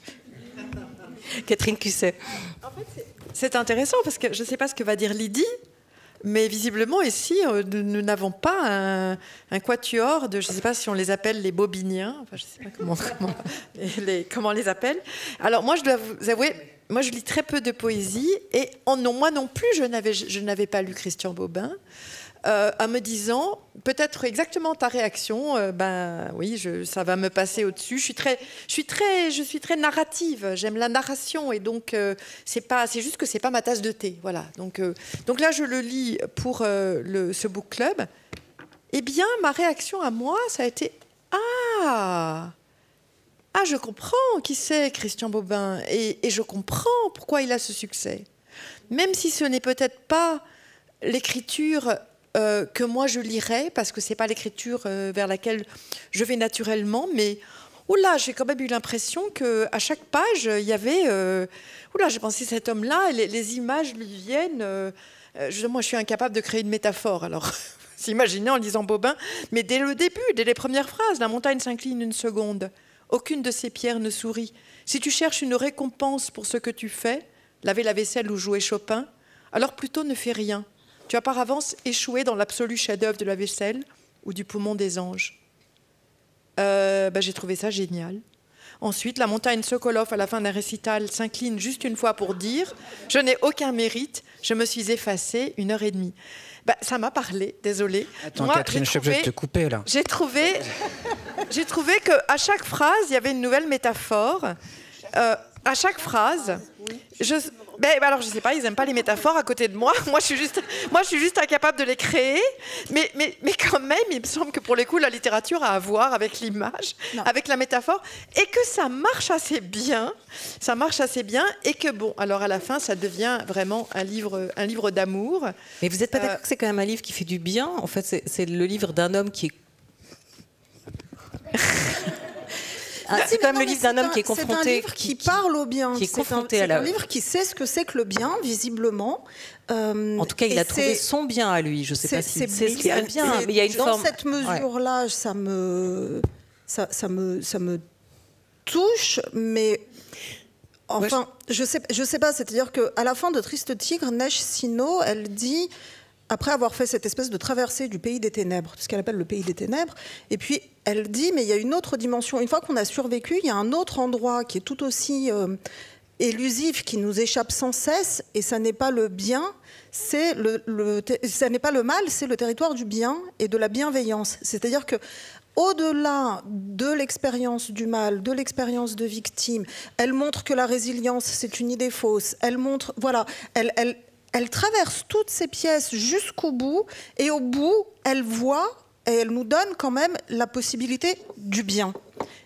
Catherine Cusset. En fait, c'est, c'est intéressant parce que je ne sais pas ce que va dire Lydie, mais visiblement ici, euh, nous, nous n'avons pas un, un quatuor de, je ne sais pas si on les appelle les bobiniens, enfin je ne sais pas comment, comment, les, les, comment on les appelle. Alors moi je dois vous avouer, moi je lis très peu de poésie et oh non, moi non plus je n'avais, je n'avais pas lu Christian Bobin. Euh, en me disant, peut-être exactement ta réaction, euh, ben oui, je, ça va me passer au-dessus. Je suis très, je suis très, je suis très narrative. J'aime la narration et donc euh, c'est pas, c'est juste que c'est pas ma tasse de thé, voilà. Donc, euh, donc là, je le lis pour euh, le, ce book club. Eh bien, ma réaction à moi, ça a été ah, ah, je comprends qui c'est Christian Bobin et, et je comprends pourquoi il a ce succès, même si ce n'est peut-être pas l'écriture Euh, que moi je lirais, parce que c'est pas l'écriture euh, vers laquelle je vais naturellement, mais oula, j'ai quand même eu l'impression qu'à chaque page, il y avait... Euh, oula, j'ai pensé cet homme-là, les, les images lui viennent... Euh, je, moi, je suis incapable de créer une métaphore, alors s'imaginez en lisant Bobin, mais dès le début, dès les premières phrases, la montagne s'incline une seconde, aucune de ces pierres ne sourit. Si tu cherches une récompense pour ce que tu fais, laver la vaisselle ou jouer Chopin, alors plutôt ne fais rien. Tu as par avance échoué dans l'absolu chef-d'œuvre de la vaisselle ou du poumon des anges. Euh, bah, j'ai trouvé ça génial. Ensuite, la montagne Sokolov, à la fin d'un récital, s'incline juste une fois pour dire « Je n'ai aucun mérite, je me suis effacée une heure et demie. Bah, » Ça m'a parlé, désolée. Attends, Moi, Catherine, je suis obligée de te couper, là. J'ai trouvé, j'ai trouvé qu'à chaque phrase, il y avait une nouvelle métaphore. Euh, à chaque phrase... Je, ben, alors je sais pas, ils aiment pas les métaphores à côté de moi. Moi je suis juste, moi je suis juste incapable de les créer. Mais, mais, mais quand même, il me semble que pour les coups, la littérature a à voir avec l'image, non. avec la métaphore, et que ça marche assez bien. Ça marche assez bien, et que bon, alors à la fin, ça devient vraiment un livre, un livre d'amour. Mais vous n'êtes pas euh, d'accord que c'est quand même un livre qui fait du bien? En fait, c'est, c'est le livre d'un homme qui est Ah, c'est quand même le livre d'un homme un, qui est confronté, c'est un livre qui, qui parle au bien, qui est confronté c'est un, à la. C'est un livre qui sait ce que c'est que le bien, visiblement. Euh, en tout cas, il a trouvé son bien à lui. Je ne sais pas s'il sait ce qu'il y a de bien, mais il y a une dans forme. Dans cette mesure-là, ouais. ça me, ça, ça me, ça me touche, mais. Enfin, je sais, je sais pas. C'est-à-dire que à la fin de Triste Tigre, Neige Sino, elle dit. Après avoir fait cette espèce de traversée du pays des ténèbres, ce qu'elle appelle le pays des ténèbres, et puis elle dit, mais il y a une autre dimension. Une fois qu'on a survécu, il y a un autre endroit qui est tout aussi euh, élusif, qui nous échappe sans cesse, et ça n'est pas le bien, c'est le, le, ça n'est pas le mal, c'est le territoire du bien et de la bienveillance. C'est-à-dire que au-delà de l'expérience du mal, de l'expérience de victime, elle montre que la résilience, c'est une idée fausse. Elle montre, voilà, elle, elle Elle traverse toutes ces pièces jusqu'au bout, et au bout, elle voit, et elle nous donne quand même la possibilité du bien.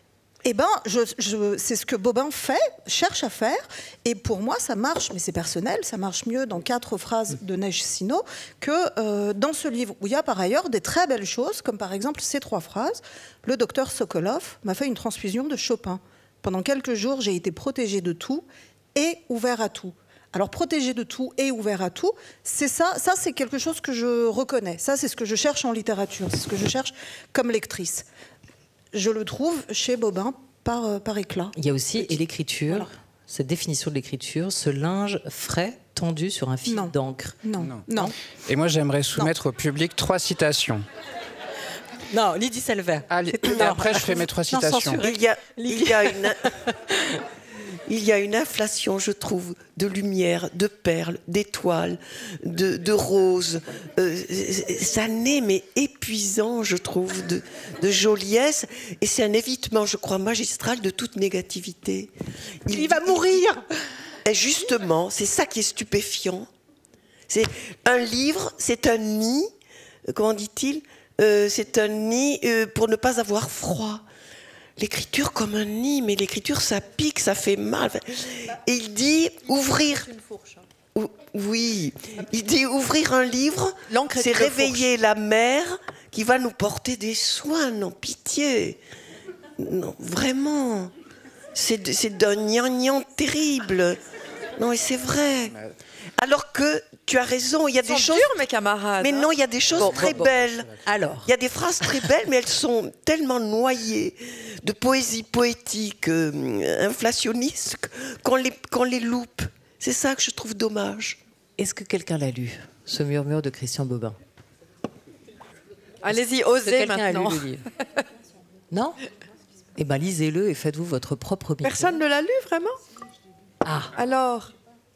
Eh ben, je, je, c'est ce que Bobin fait, cherche à faire, et pour moi, ça marche, mais c'est personnel, ça marche mieux dans quatre phrases de Neige Sino que euh, dans ce livre, où il y a par ailleurs des très belles choses, comme par exemple ces trois phrases. Le docteur Sokolov m'a fait une transfusion de Chopin. Pendant quelques jours, j'ai été protégé de tout et ouvert à tout. Alors, protégé de tout et ouvert à tout, c'est ça, ça c'est quelque chose que je reconnais. Ça, c'est ce que je cherche en littérature, c'est ce que je cherche comme lectrice. Je le trouve chez Bobin par, par éclat. Il y a aussi, et l'écriture, voilà. Cette définition de l'écriture, ce linge frais tendu sur un fil d'encre. Non. Non. non. Et moi, j'aimerais soumettre non. au public trois citations. Non, Lydie Selver. Ah, après, je fais mes trois citations. Non, il, y a, il, y a une, il y a une inflation, je trouve, de lumière, de perles, d'étoiles, de, de roses. Euh, ça n'est mais épuisant, je trouve, de, de joliesse. Et c'est un évitement, je crois, magistral de toute négativité. Il, il va mourir. Et justement, c'est ça qui est stupéfiant. C'est un livre, c'est un nid, comment dit-il ? Euh, c'est un nid euh, pour ne pas avoir froid. L'écriture comme un nid, mais l'écriture ça pique, ça fait mal. Et il dit ouvrir. Ou, oui, il dit ouvrir un livre, c'est réveiller la mère qui va nous porter des soins, non pitié. Non, vraiment. C'est, c'est d'un gnangnan terrible. Non, et c'est vrai. Alors que tu as raison, il y a des choses. Durs, mes camarades. Mais non, il y a des choses bon, très bon, belles. Bon. Alors. Il y a des phrases très belles, mais elles sont tellement noyées de poésie poétique, euh, inflationniste, qu'on les, qu'on les loupe. C'est ça que je trouve dommage. Est-ce que quelqu'un l'a lu, ce murmure de Christian Bobin? Allez-y, osez maintenant. A lu le livre? Non? Eh bien, lisez-le et faites-vous votre propre opinion. Personne ne l'a lu, vraiment? Ah. Alors?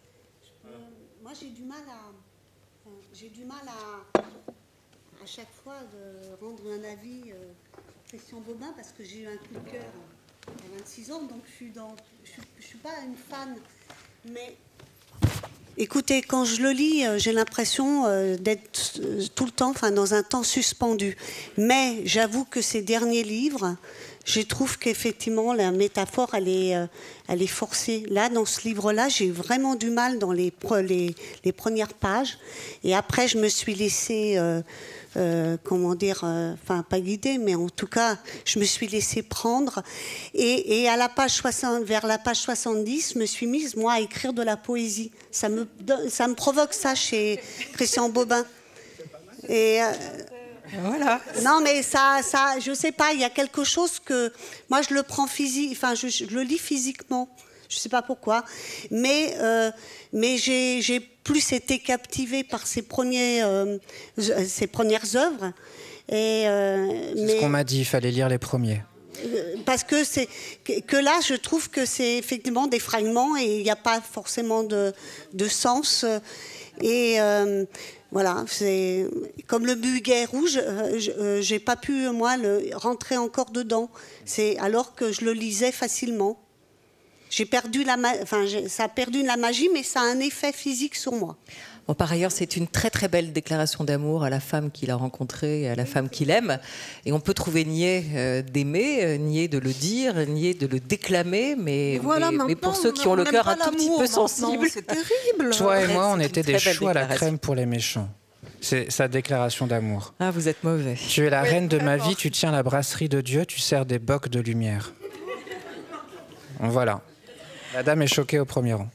Moi, j'ai du mal à, enfin, j'ai du mal à, à chaque fois de rendre un avis euh, Christian Bobin parce que j'ai eu un coup de cœur à vingt-six ans, donc je suis dans, je suis, je suis pas une fan, mais écoutez, quand je le lis, euh, j'ai l'impression euh, d'être euh, tout le temps, enfin, dans un temps suspendu. Mais j'avoue que ces derniers livres, je trouve qu'effectivement la métaphore, elle est, euh, elle est forcée. Là, dans ce livre-là, j'ai vraiment du mal dans les, les, les premières pages. Et après, je me suis laissée, euh, euh, comment dire, euh, enfin pas guidée, mais en tout cas, je me suis laissée prendre. Et, et à la page soixante, vers la page soixante-dix, je me suis mise moi à écrire de la poésie. Ça me, ça me provoque ça chez Christian Bobin. Et euh, voilà. Non, mais ça, ça, je sais pas, il y a quelque chose que moi je le prends physique, enfin je, je le lis physiquement, je sais pas pourquoi, mais euh, mais j'ai, j'ai plus été captivée par ses premiers, euh, ses premières œuvres. Et euh, c'est mais, ce qu'on m'a dit, il fallait lire les premiers. Parce que c'est que là, je trouve que c'est effectivement des fragments et il n'y a pas forcément de, de sens. Et euh, voilà, c'est comme le Muguet rouge, euh, je euh, j'ai pas pu moi le rentrer encore dedans. C'est alors que je le lisais facilement. J'ai perdu la, ma- enfin, j'ai, ça a perdu la magie, mais ça a un effet physique sur moi. Bon, par ailleurs, c'est une très très belle déclaration d'amour à la femme qu'il a rencontrée et à la femme qu'il aime. Et on peut trouver niais euh, d'aimer, euh, niais de le dire, niais de le déclamer, mais, voilà, mais, mais pour ceux qui ont le cœur un tout petit peu sensible. C'est terrible. Toi et moi, on était des choux à la déclaration. crème pour les méchants. C'est sa déclaration d'amour. Ah, vous êtes mauvais. Tu es la Oui, reine de ma vraiment. vie, tu tiens la brasserie de Dieu, tu sers des bocs de lumière. Voilà. La dame est choquée au premier rang.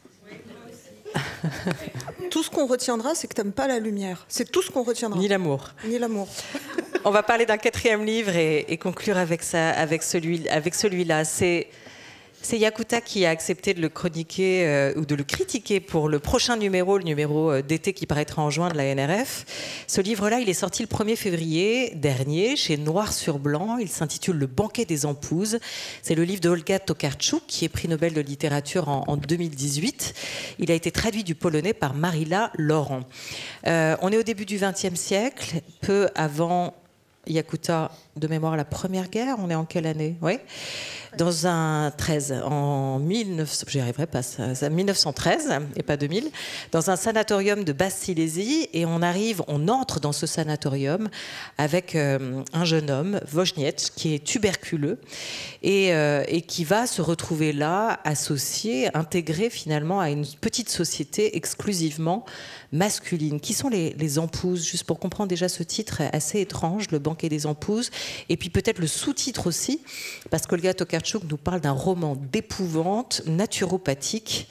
Tout ce qu'on retiendra, c'est que t'aimes pas la lumière. C'est tout ce qu'on retiendra. Ni l'amour. Ni l'amour. On va parler d'un quatrième livre et, et conclure avec, ça, avec, celui, avec celui-là. C'est, c'est Yakuta qui a accepté de le chroniquer euh, ou de le critiquer pour le prochain numéro, le numéro euh, d'été qui paraîtra en juin de la N R F. Ce livre-là, il est sorti le premier février dernier chez Noir sur Blanc. Il s'intitule Le banquet des épousses. C'est le livre de Olga Tokarczuk, qui est prix Nobel de littérature en, en deux mille dix-huit. Il a été traduit du polonais par Marilla Laurent. Euh, on est au début du vingtième siècle, peu avant Yakuta, de mémoire, la Première Guerre. On est en quelle année? Oui. Dans un treize, en mille neuf cents, j'y arriverai pas, ça, ça, mille neuf cent treize et pas deux mille, dans un sanatorium de Basse-Silésie, et on arrive, on entre dans ce sanatorium avec euh, un jeune homme, Wojniec, qui est tuberculeux et, euh, et qui va se retrouver là, associé, intégré finalement à une petite société exclusivement masculine. Qui sont les, les Empouses? Juste pour comprendre déjà ce titre assez étrange, Le banquet des Empouses, et puis peut-être le sous-titre aussi, parce qu'Olga Tokarczuk nous parle d'un roman d'épouvante naturopathique.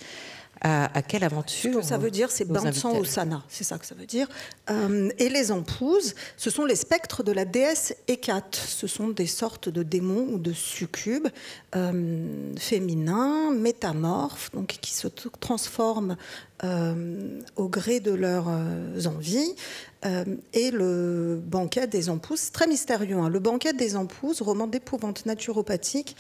À, à quelle aventure? Ce que ça veut dire, c'est bain de sang au sana, c'est ça que ça veut dire. Euh, et les Empouses, ce sont les spectres de la déesse Hécate. Ce sont des sortes de démons ou de succubes euh, féminins, métamorphes, donc qui se transforment euh, au gré de leurs euh, envies. Euh, et le banquet des Empouses, c'est très mystérieux. Hein. Le banquet des Empouses, roman d'épouvante naturopathique.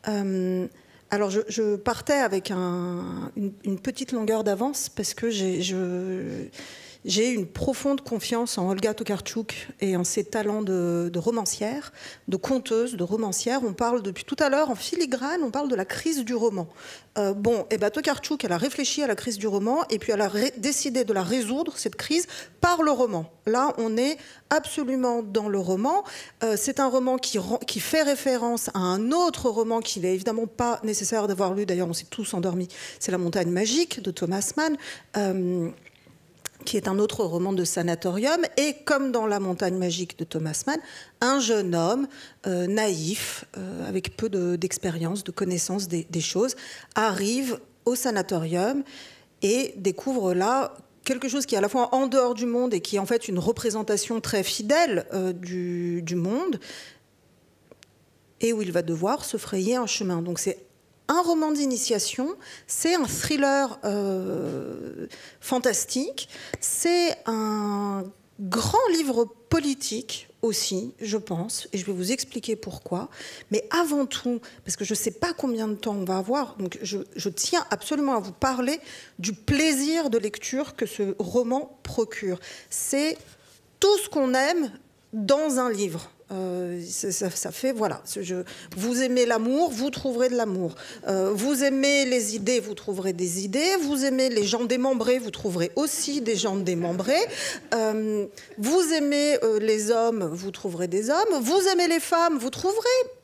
Euh, Alors, je, je partais avec un, une, une petite longueur d'avance parce que j'ai, je, j'ai une profonde confiance en Olga Tokarczuk et en ses talents de, de romancière, de conteuse, de romancière. On parle depuis tout à l'heure, en filigrane, on parle de la crise du roman. Euh, bon, et ben Tokarczuk, elle a réfléchi à la crise du roman et puis elle a ré- décidé de la résoudre, cette crise, par le roman. Là, on est absolument dans le roman. Euh, c'est un roman qui, qui fait référence à un autre roman qu'il n'est évidemment pas nécessaire d'avoir lu. D'ailleurs, on s'est tous endormis. C'est La montagne magique de Thomas Mann, euh, qui est un autre roman de sanatorium. Et comme dans La montagne magique de Thomas Mann, un jeune homme euh, naïf, euh, avec peu de, d'expérience, de connaissance des, des choses, arrive au sanatorium et découvre là quelque chose qui est à la fois en dehors du monde et qui est en fait une représentation très fidèle euh, du, du monde, et où il va devoir se frayer un chemin. Donc c'est un roman d'initiation, c'est un thriller euh, fantastique, c'est un grand livre politique aussi, je pense, et je vais vous expliquer pourquoi. Mais avant tout, parce que je ne sais pas combien de temps on va avoir, donc je, je tiens absolument à vous parler du plaisir de lecture que ce roman procure. C'est tout ce qu'on aime dans un livre. Euh, ça, ça, ça fait, voilà, je, vous aimez l'amour, vous trouverez de l'amour. Euh, vous aimez les idées, vous trouverez des idées. Vous aimez les gens démembrés, vous trouverez aussi des gens démembrés. Euh, vous aimez euh, les hommes, vous trouverez des hommes. Vous aimez les femmes, vous trouverez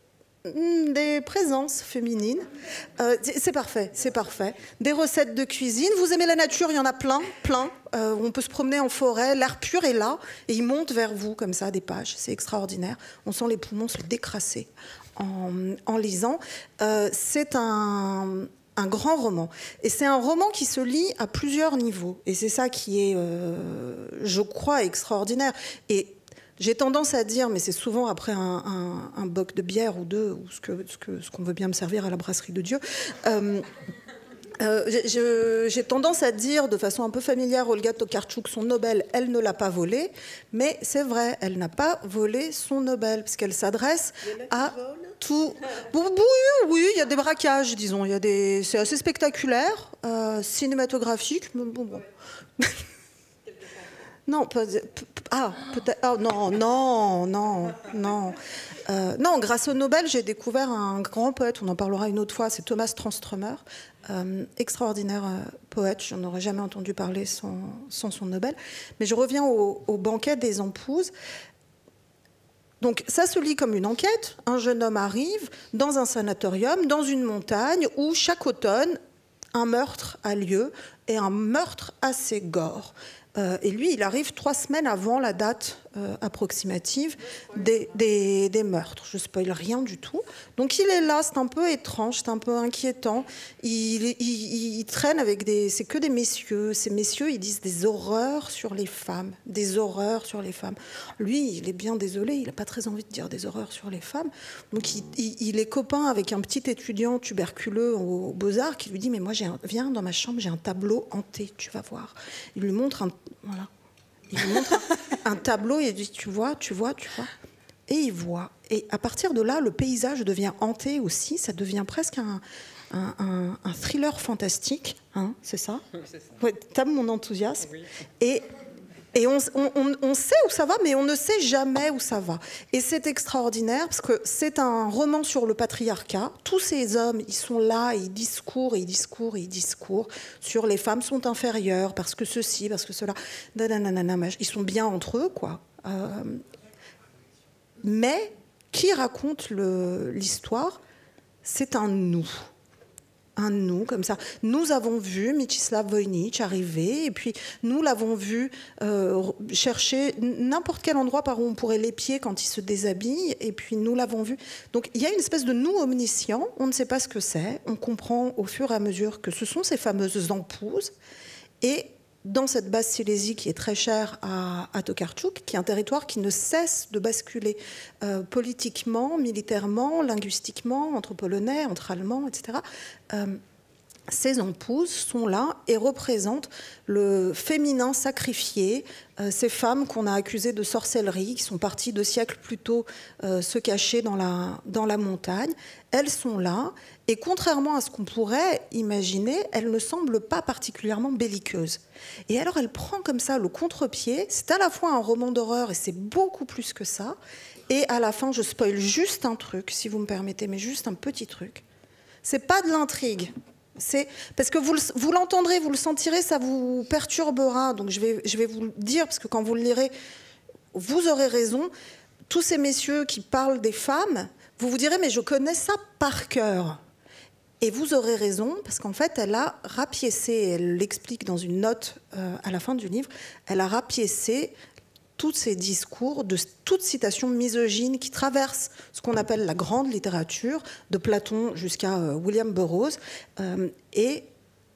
des présences féminines. Euh, c'est parfait, c'est parfait. Des recettes de cuisine. Vous aimez la nature, il y en a plein, plein. Euh, on peut se promener en forêt, l'air pur est là, et il monte vers vous, comme ça, des pages. C'est extraordinaire. On sent les poumons se décrasser en, en lisant. Euh, c'est un... un grand roman. Et c'est un roman qui se lit à plusieurs niveaux. Et c'est ça qui est, euh, je crois, extraordinaire. Et j'ai tendance à dire, mais c'est souvent après un, un, un boc de bière ou deux, ou ce, que, ce, que, ce qu'on veut bien me servir à la brasserie de Dieu, euh, euh, je, j'ai tendance à dire de façon un peu familière, Olga Tokarczuk, son Nobel, elle ne l'a pas volé, mais c'est vrai, elle n'a pas volé son Nobel, parce qu'elle s'adresse à tout... Bon, oui, oui, il y a des braquages, disons, il y a des... c'est assez spectaculaire, euh, cinématographique, mais bon, bon. Non, peut, ah, peut-être. Oh, non, non, non, non. Euh, non, grâce au Nobel, j'ai découvert un grand poète, on en parlera une autre fois, c'est Thomas Tranströmer, euh, extraordinaire euh, poète, je n'en aurais jamais entendu parler sans, sans son Nobel. Mais je reviens au, au banquet des Empouses. Donc ça se lit comme une enquête. Un jeune homme arrive dans un sanatorium, dans une montagne, où chaque automne, un meurtre a lieu, et un meurtre assez gore. Euh, et lui, il arrive trois semaines avant la date euh, approximative des, des, des meurtres. Je ne spoil rien du tout. Donc il est là, c'est un peu étrange, c'est un peu inquiétant. Il, il, il, il traîne avec des... C'est que des messieurs. Ces messieurs, ils disent des horreurs sur les femmes. Des horreurs sur les femmes. Lui, il est bien désolé, il n'a pas très envie de dire des horreurs sur les femmes. Donc il, il, il est copain avec un petit étudiant tuberculeux aux Beaux-Arts qui lui dit « Mais moi, j'ai un, viens dans ma chambre, j'ai un tableau hanté, tu vas voir. » Il lui montre un... Voilà. Il lui montre un, un tableau et il dit tu vois, tu vois, tu vois. Et il voit. Et à partir de là, le paysage devient hanté aussi. Ça devient presque un, un, un, un thriller fantastique. Hein, c'est ça, oui, c'est ça. Ouais, t'aimes mon enthousiasme. Oui. Et Et on, on, on sait où ça va, mais on ne sait jamais où ça va. Et c'est extraordinaire parce que c'est un roman sur le patriarcat. Tous ces hommes, ils sont là et ils discourent et ils discourent et ils discourent sur les femmes sont inférieures parce que ceci, parce que cela. Nanana, ils sont bien entre eux, quoi. Euh, mais qui raconte le, l'histoire ? C'est un nous. Un nous, comme ça. Nous avons vu Mieczysław Wojnicz arriver, et puis nous l'avons vu euh, chercher n'importe quel endroit par où on pourrait l'épier quand il se déshabille, et puis nous l'avons vu. Donc il y a une espèce de nous omniscient, on ne sait pas ce que c'est, on comprend au fur et à mesure que ce sont ces fameuses empouses, et dans cette Basse-Silésie qui est très chère à, à Tokarczuk, qui est un territoire qui ne cesse de basculer euh, politiquement, militairement, linguistiquement, entre Polonais, entre Allemands, et cetera, euh, ces empouses sont là et représentent le féminin sacrifié, euh, ces femmes qu'on a accusées de sorcellerie, qui sont parties deux siècles plus tôt euh, se cacher dans la, dans la montagne. Elles sont là, et contrairement à ce qu'on pourrait imaginer, elles ne semblent pas particulièrement belliqueuses. Et alors elle prend comme ça le contre-pied, c'est à la fois un roman d'horreur, et c'est beaucoup plus que ça, et à la fin, je spoil juste un truc, si vous me permettez, mais juste un petit truc. C'est pas de l'intrigue. C'est parce que vous, vous l'entendrez, vous le sentirez, ça vous perturbera. Donc je vais, je vais vous le dire, parce que quand vous le lirez, vous aurez raison. Tous ces messieurs qui parlent des femmes, vous vous direz, mais je connais ça par cœur. Et vous aurez raison, parce qu'en fait, elle a rapiécé, elle l'explique dans une note euh, à la fin du livre, elle a rapiécé tous ces discours, de toute citation misogyne qui traverse ce qu'on appelle la grande littérature, de Platon jusqu'à euh, William Burroughs. Euh, et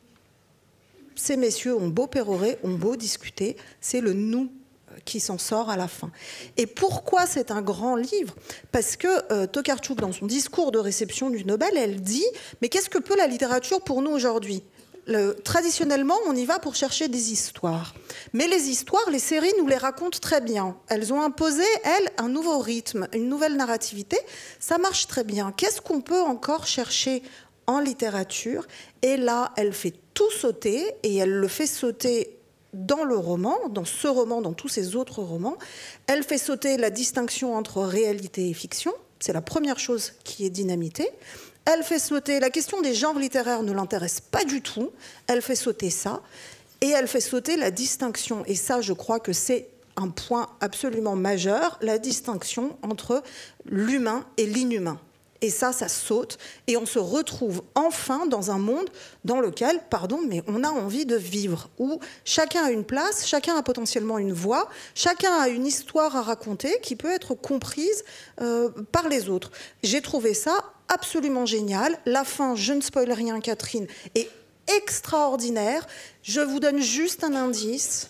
ces messieurs ont beau pérorer, ont beau discuter, c'est le nous qui s'en sort à la fin. Et pourquoi c'est un grand livre ? Parce que euh, Tokarczuk, dans son discours de réception du Nobel, elle dit « Mais qu'est-ce que peut la littérature pour nous aujourd'hui ?» Le, traditionnellement, on y va pour chercher des histoires. Mais les histoires, les séries nous les racontent très bien. Elles ont imposé, elles, un nouveau rythme, une nouvelle narrativité. Ça marche très bien. Qu'est-ce qu'on peut encore chercher en littérature ? Et là, elle fait tout sauter, et elle le fait sauter dans le roman, dans ce roman, dans tous ses autres romans. Elle fait sauter la distinction entre réalité et fiction. C'est la première chose qui est dynamitée. Elle fait sauter, la question des genres littéraires ne l'intéresse pas du tout, elle fait sauter ça, et elle fait sauter la distinction, et ça je crois que c'est un point absolument majeur, la distinction entre l'humain et l'inhumain. Et ça, ça saute, et on se retrouve enfin dans un monde dans lequel, pardon, mais on a envie de vivre, où chacun a une place, chacun a potentiellement une voix, chacun a une histoire à raconter qui peut être comprise euh, par les autres. J'ai trouvé ça absolument génial. La fin, je ne spoil rien, Catherine, est extraordinaire. Je vous donne juste un indice.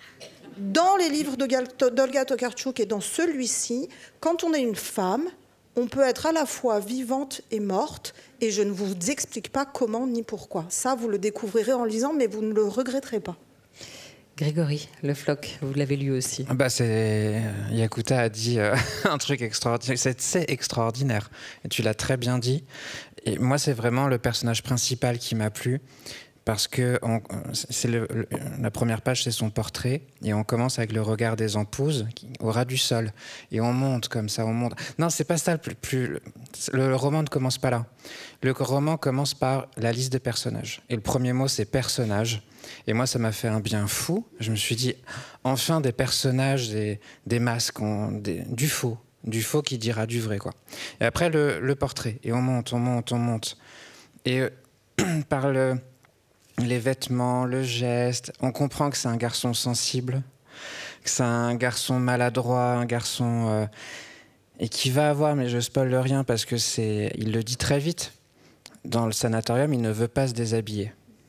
Dans les livres d'Olga Tokarczuk et dans celui-ci, quand on est une femme, on peut être à la fois vivante et morte, et je ne vous explique pas comment ni pourquoi. Ça, vous le découvrirez en lisant, mais vous ne le regretterez pas. Grégory, Le Floc, vous l'avez lu aussi. Bah c'est... Yakuta a dit euh, un truc extraordinaire. C'est, c'est extraordinaire. Et tu l'as très bien dit. Et moi, c'est vraiment le personnage principal qui m'a plu. Parce que on, c'est le, le, la première page, c'est son portrait. Et on commence avec le regard des empouses qui, au ras du sol. Et on monte comme ça, on monte. Non, c'est pas ça le plus... plus le, le roman ne commence pas là. Le roman commence par la liste des personnages. Et le premier mot, c'est personnage. Et moi, ça m'a fait un bien fou. Je me suis dit, enfin, des personnages, des, des masques, on, des, du faux. Du faux qui dira du vrai, quoi. Et après, le, le portrait. Et on monte, on monte, on monte. Et euh, par le... les vêtements, le geste, on comprend que c'est un garçon sensible, que c'est un garçon maladroit, un garçon euh, et qui va avoir, mais je spoil rien parce que c'est, il le dit très vite, dans le sanatorium, il ne veut pas se déshabiller.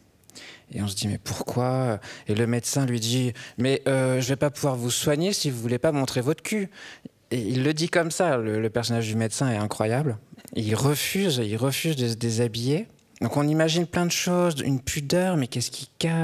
Et on se dit mais pourquoi ? Et le médecin lui dit mais euh, je vais pas pouvoir vous soigner si vous voulez pas montrer votre cul. Et il le dit comme ça. Le, le personnage du médecin est incroyable. Il refuse, il refuse de se déshabiller. Donc on imagine plein de choses, une pudeur, mais qu'est-ce qu'il cache ?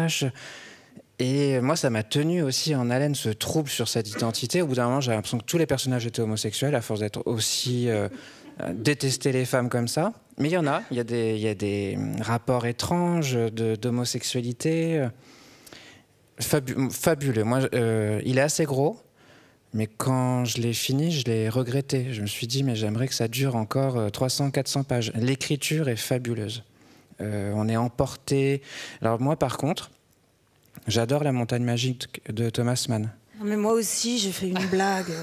Et moi, ça m'a tenu aussi en haleine, ce trouble sur cette identité. Au bout d'un moment, j'avais l'impression que tous les personnages étaient homosexuels, à force d'être aussi euh, détester les femmes comme ça. Mais il y en a, il y a des, il y a des rapports étranges de, d'homosexualité. Fabu- fabuleux. Moi, euh, il est assez gros, mais quand je l'ai fini, je l'ai regretté. Je me suis dit, mais j'aimerais que ça dure encore trois cents, quatre cents pages. L'écriture est fabuleuse. Euh, on est emporté. Alors moi, par contre, j'adore La Montagne Magique de Thomas Mann. Mais moi aussi, j'ai fait une blague.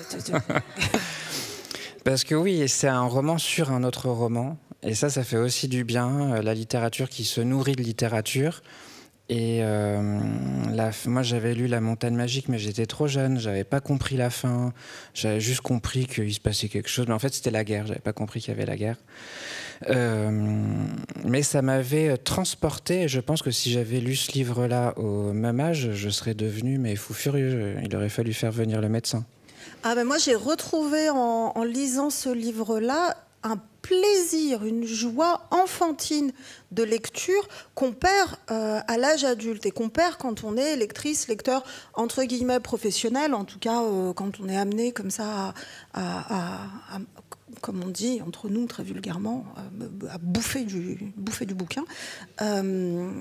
Parce que oui, c'est un roman sur un autre roman. Et ça, ça fait aussi du bien. La littérature qui se nourrit de littérature. Et euh, la, moi, j'avais lu La Montagne Magique, mais j'étais trop jeune, j'avais pas compris la fin. J'avais juste compris qu'il se passait quelque chose. Mais en fait, c'était la guerre. J'avais pas compris qu'il y avait la guerre. Euh, mais ça m'avait transporté. Et je pense que si j'avais lu ce livre-là au même âge, je serais devenu mais fou furieux. Il aurait fallu faire venir le médecin. Ah ben moi, j'ai retrouvé en, en lisant ce livre-là un plaisir, une joie enfantine de lecture qu'on perd euh, à l'âge adulte et qu'on perd quand on est lectrice, lecteur, entre guillemets, professionnel, en tout cas euh, quand on est amené comme ça à, à, à, à, comme on dit entre nous très vulgairement, à, à bouffer, du, bouffer du bouquin. Euh,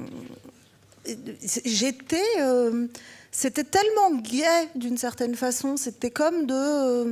j'étais... Euh, c'était tellement gai d'une certaine façon, c'était comme de... Euh,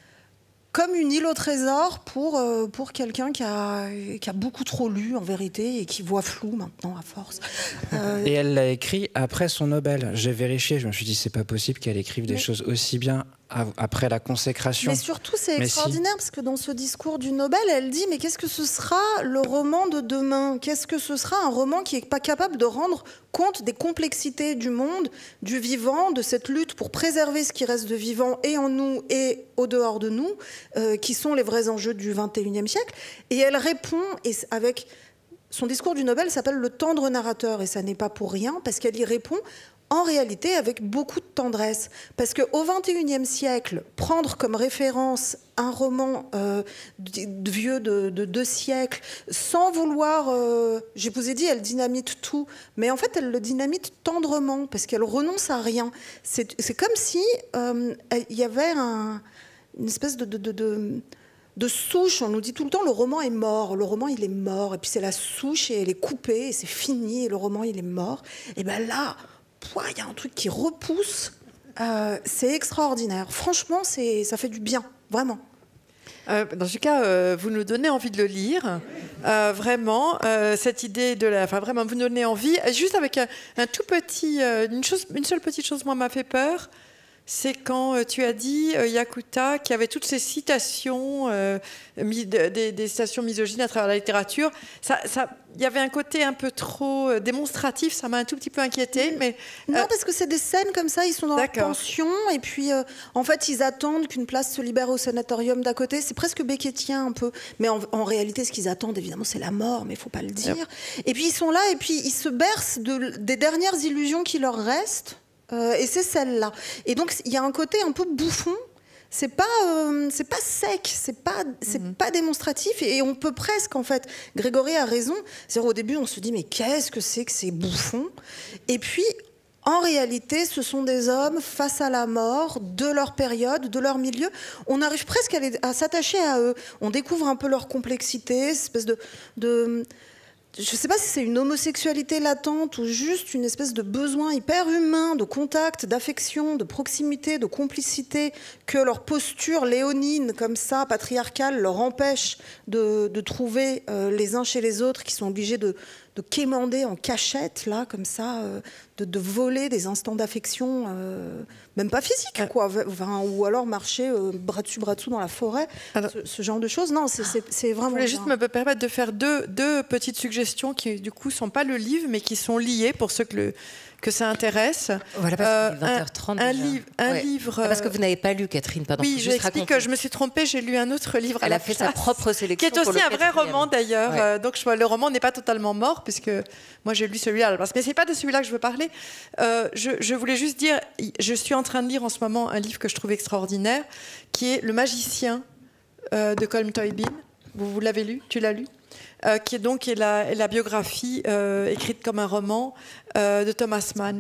comme une île au trésor pour, euh, pour quelqu'un qui a, qui a beaucoup trop lu, en vérité, et qui voit flou maintenant, à force. Euh... Et elle l'a écrit après son Nobel. J'ai vérifié, je me suis dit, c'est pas possible qu'elle écrive des mais... choses aussi bien après la consécration. Mais surtout, c'est mais extraordinaire, si. parce que dans ce discours du Nobel, elle dit, mais qu'est-ce que ce sera le roman de demain? Qu'est-ce que ce sera un roman qui n'est pas capable de rendre compte des complexités du monde, du vivant, de cette lutte pour préserver ce qui reste de vivant et en nous et au dehors de nous, euh, qui sont les vrais enjeux du vingt et unième siècle. Et elle répond, et avec son discours du Nobel s'appelle Le tendre narrateur, et ça n'est pas pour rien, parce qu'elle y répond en réalité avec beaucoup de tendresse. Parce qu'au vingt et unième siècle, prendre comme référence un roman euh, de, vieux de, de deux siècles, sans vouloir... Euh, je vous ai dit, elle dynamite tout, mais en fait, elle le dynamite tendrement, parce qu'elle renonce à rien. C'est, c'est comme si euh, il y avait un, une espèce de... de, de, de de souche, on nous dit tout le temps le roman est mort, le roman il est mort, et puis c'est la souche et elle est coupée et c'est fini et le roman il est mort. Et bien là, il y a un truc qui repousse, euh, c'est extraordinaire. Franchement, c'est, ça fait du bien, vraiment. Euh, dans ce cas, euh, vous nous donnez envie de le lire, euh, vraiment. Euh, cette idée de la, enfin vraiment, vous nous donnez envie. Juste avec un, un tout petit, euh, une chose, une seule petite chose, moi m'a fait peur. C'est quand euh, tu as dit, euh, Yakuta, qu'il y avait toutes ces citations, euh, mi- de, des, des citations misogynes à travers la littérature. Ça, ça, il y avait un côté un peu trop euh, démonstratif, ça m'a un tout petit peu inquiétée. Mais, euh... Non, parce que c'est des scènes comme ça, ils sont dans D'accord. leur pension, et puis euh, en fait, ils attendent qu'une place se libère au sanatorium d'à côté. C'est presque beckettien un peu. Mais en, en réalité, ce qu'ils attendent, évidemment, c'est la mort, mais il ne faut pas le dire. Yep. Et puis ils sont là, et puis ils se bercent de, des dernières illusions qui leur restent. Euh, et c'est celle-là. Et donc, il y a un côté un peu bouffon. C'est pas, euh, c'est pas sec, c'est pas, c'est mm-hmm. pas démonstratif. Et, et on peut presque, en fait, Grégory a raison. C'est-à-dire, au début, on se dit, mais qu'est-ce que c'est que ces bouffons? Et puis, en réalité, ce sont des hommes face à la mort, de leur période, de leur milieu. On arrive presque à, les, à s'attacher à eux. On découvre un peu leur complexité, cette espèce de... de je ne sais pas si c'est une homosexualité latente ou juste une espèce de besoin hyper humain de contact, d'affection, de proximité, de complicité, que leur posture léonine, comme ça, patriarcale, leur empêche de, de trouver euh, les uns chez les autres, qui sont obligés de, de quémander en cachette, là, comme ça, euh, de, de voler des instants d'affection, euh, même pas physique, quoi, enfin, ou alors marcher euh, bras dessus, bras dessous dans la forêt, alors, ce, ce genre de choses. Non, c'est, c'est, c'est vraiment... Je voulais juste me permettre de faire deux, deux petites suggestions qui, du coup, ne sont pas le livre, mais qui sont liées pour ceux que, le, que ça intéresse. Voilà, parce qu'il est vingt heures trente un, déjà. Un, livre, un ouais. livre... Ah, parce que vous n'avez pas lu, Catherine, pardon. Oui, j'explique que je me suis trompée, j'ai lu un autre livre à Elle la a fait place, sa propre sélection. Qui est aussi un vrai roman, d'ailleurs. Ouais. Euh, donc, je, le roman n'est pas totalement mort, puisque moi, j'ai lu celui-là à la place. Mais ce n'est pas de celui-là que je veux parler. Euh, je, je voulais juste dire, je suis en train de lire en ce moment un livre que je trouve extraordinaire, qui est Le Magicien euh, de Colm Tóibín. Vous, vous l'avez lu? Tu l'as lu? euh, Qui est donc est la, la biographie euh, écrite comme un roman euh, de Thomas Mann.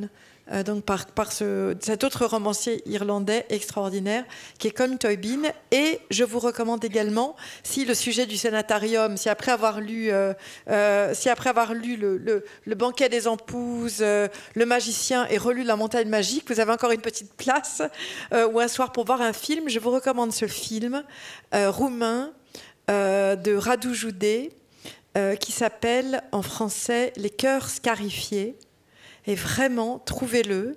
euh, donc par, par ce, cet autre romancier irlandais extraordinaire qui est Colm Tóibín. Et je vous recommande également, si le sujet du Sanatarium, si après avoir lu, euh, euh, si après avoir lu le, le, le Banquet des Empouses, euh, Le Magicien et relu La Montagne Magique, vous avez encore une petite place euh, ou un soir pour voir un film, je vous recommande ce film euh, roumain euh, de Radu Jude euh, qui s'appelle en français Les cœurs scarifiés. Et vraiment, trouvez-le.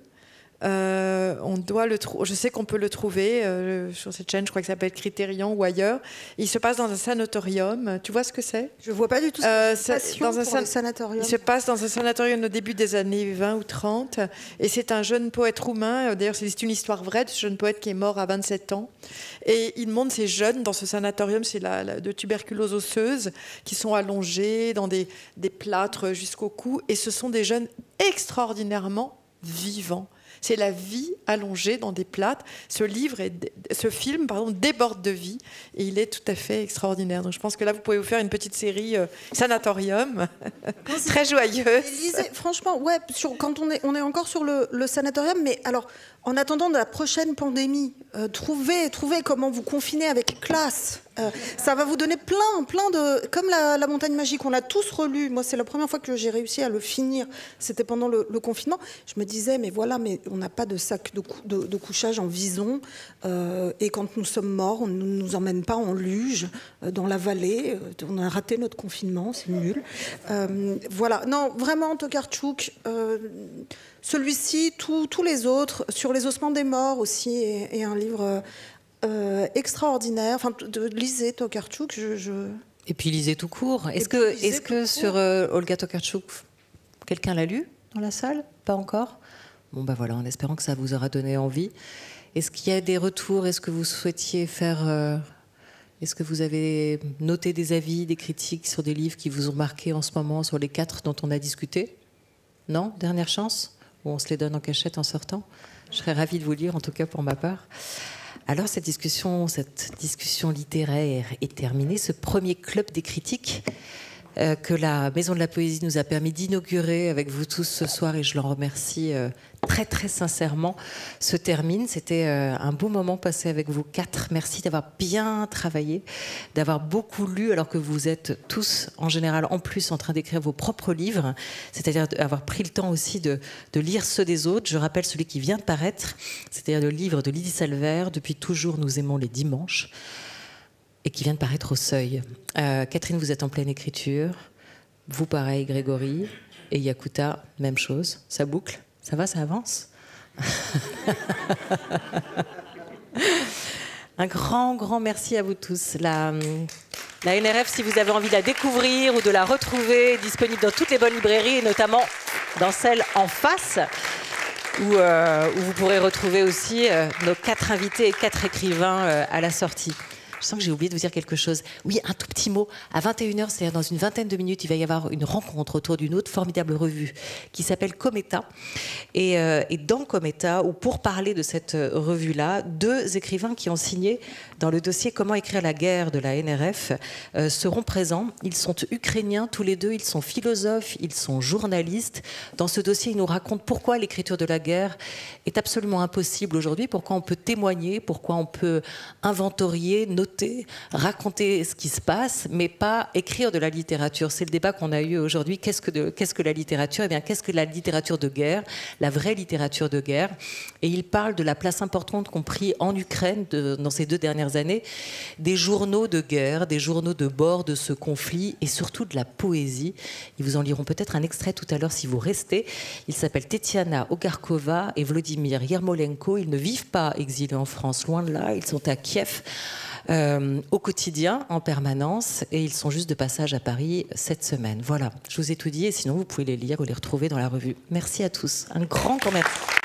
Euh, on doit le trou- je sais qu'on peut le trouver euh, sur cette chaîne, je crois que ça s'appelle Criterion ou ailleurs. Il se passe dans un sanatorium. Tu vois ce que c'est? Je vois pas du tout. Euh, c'est c'est dans un pour san- les sanatoriums. Il se passe dans un sanatorium au début des années vingt ou trente. Et c'est un jeune poète roumain. D'ailleurs, c'est une histoire vraie de ce jeune poète qui est mort à vingt-sept ans. Et il montre ces jeunes dans ce sanatorium, c'est la, la, de tuberculose osseuse, qui sont allongés dans des, des plâtres jusqu'au cou. Et ce sont des jeunes extraordinairement vivants. C'est la vie allongée dans des plâtres. Ce livre, est, ce film, pardon, déborde de vie et il est tout à fait extraordinaire. Donc je pense que là, vous pouvez vous faire une petite série euh, sanatorium, très joyeuse. Lisez, franchement, ouais, sur, quand on est, on est encore sur le, le sanatorium, mais alors, en attendant de la prochaine pandémie, euh, trouvez, trouvez comment vous confiner avec classe. Euh, ça va vous donner plein, plein de... Comme la, la Montagne Magique, on l'a tous relu. Moi, c'est la première fois que j'ai réussi à le finir. C'était pendant le, le confinement. Je me disais, mais voilà, mais on n'a pas de sac de, cou de, de couchage en vison. Euh, et quand nous sommes morts, on ne nous emmène pas en luge euh, dans la vallée. Euh, on a raté notre confinement, c'est nul. Euh, voilà. Non, vraiment, Tokarczuk... Euh, celui-ci, tous les autres, sur les ossements des morts aussi, est, est un livre euh, extraordinaire. Enfin, de, lisez Tokarczuk. Je, je... Et puis lisez tout court. Est-ce que, est-ce que sur euh, Olga Tokarczuk, quelqu'un l'a lu dans la salle? Pas encore? Bon, ben voilà, en espérant que ça vous aura donné envie. Est-ce qu'il y a des retours? Est-ce que vous souhaitiez faire... Euh, est-ce que vous avez noté des avis, des critiques sur des livres qui vous ont marqué en ce moment, sur les quatre dont on a discuté? Non? Dernière chance? Ou on se les donne en cachette en sortant? Je serais ravie de vous lire, en tout cas pour ma part. Alors, cette discussion, cette discussion littéraire est terminée. Ce premier club des critiques euh, que la Maison de la Poésie nous a permis d'inaugurer avec vous tous ce soir, et je l'en remercie euh, très très sincèrement, se termine. C'était euh, un beau moment passé avec vous quatre. Merci d'avoir bien travaillé, d'avoir beaucoup lu, alors que vous êtes tous en général en plus en train d'écrire vos propres livres, c'est-à-dire d'avoir pris le temps aussi de, de lire ceux des autres. Je rappelle celui qui vient de paraître, c'est-à-dire le livre de Lydie Salvert, Depuis toujours nous aimons les dimanches, et qui vient de paraître au Seuil. Euh, Catherine, vous êtes en pleine écriture. Vous, pareil, Grégory. Et Yakuta, même chose. Ça boucle? Ça va, ça avance? Un grand, grand merci à vous tous. La, la N R F, si vous avez envie de la découvrir ou de la retrouver, est disponible dans toutes les bonnes librairies, et notamment dans celle en face, où, euh, où vous pourrez retrouver aussi euh, nos quatre invités et quatre écrivains euh, à la sortie. Je sens que j'ai oublié de vous dire quelque chose. Oui, un tout petit mot. À vingt et une heures, c'est-à-dire dans une vingtaine de minutes, il va y avoir une rencontre autour d'une autre formidable revue qui s'appelle Cometa. Et, euh, et dans Cometa, ou pour parler de cette revue-là, deux écrivains qui ont signé dans le dossier Comment écrire la guerre de la N R F euh, seront présents. Ils sont ukrainiens tous les deux, ils sont philosophes, ils sont journalistes. Dans ce dossier, ils nous racontent pourquoi l'écriture de la guerre est absolument impossible aujourd'hui, pourquoi on peut témoigner, pourquoi on peut inventorier, noter, raconter ce qui se passe, mais pas écrire de la littérature. C'est le débat qu'on a eu aujourd'hui. Qu'est-ce que, de, qu'est-ce que la littérature? Eh bien, qu'est-ce que la littérature de guerre? La vraie littérature de guerre. Et il parle de la place importante qu'ont pris en Ukraine, de, dans ces deux dernières années, des journaux de guerre, des journaux de bord de ce conflit, et surtout de la poésie. Ils vous en liront peut-être un extrait tout à l'heure si vous restez. Ils s'appellent Tetiana Ogarkova et Vladimir Yermolenko. Ils ne vivent pas exilés en France, loin de là. Ils sont à Kiev. Euh, au quotidien, en permanence, et ils sont juste de passage à Paris cette semaine. Voilà, je vous ai tout dit, et sinon vous pouvez les lire ou les retrouver dans la revue. Merci à tous, un grand grand merci.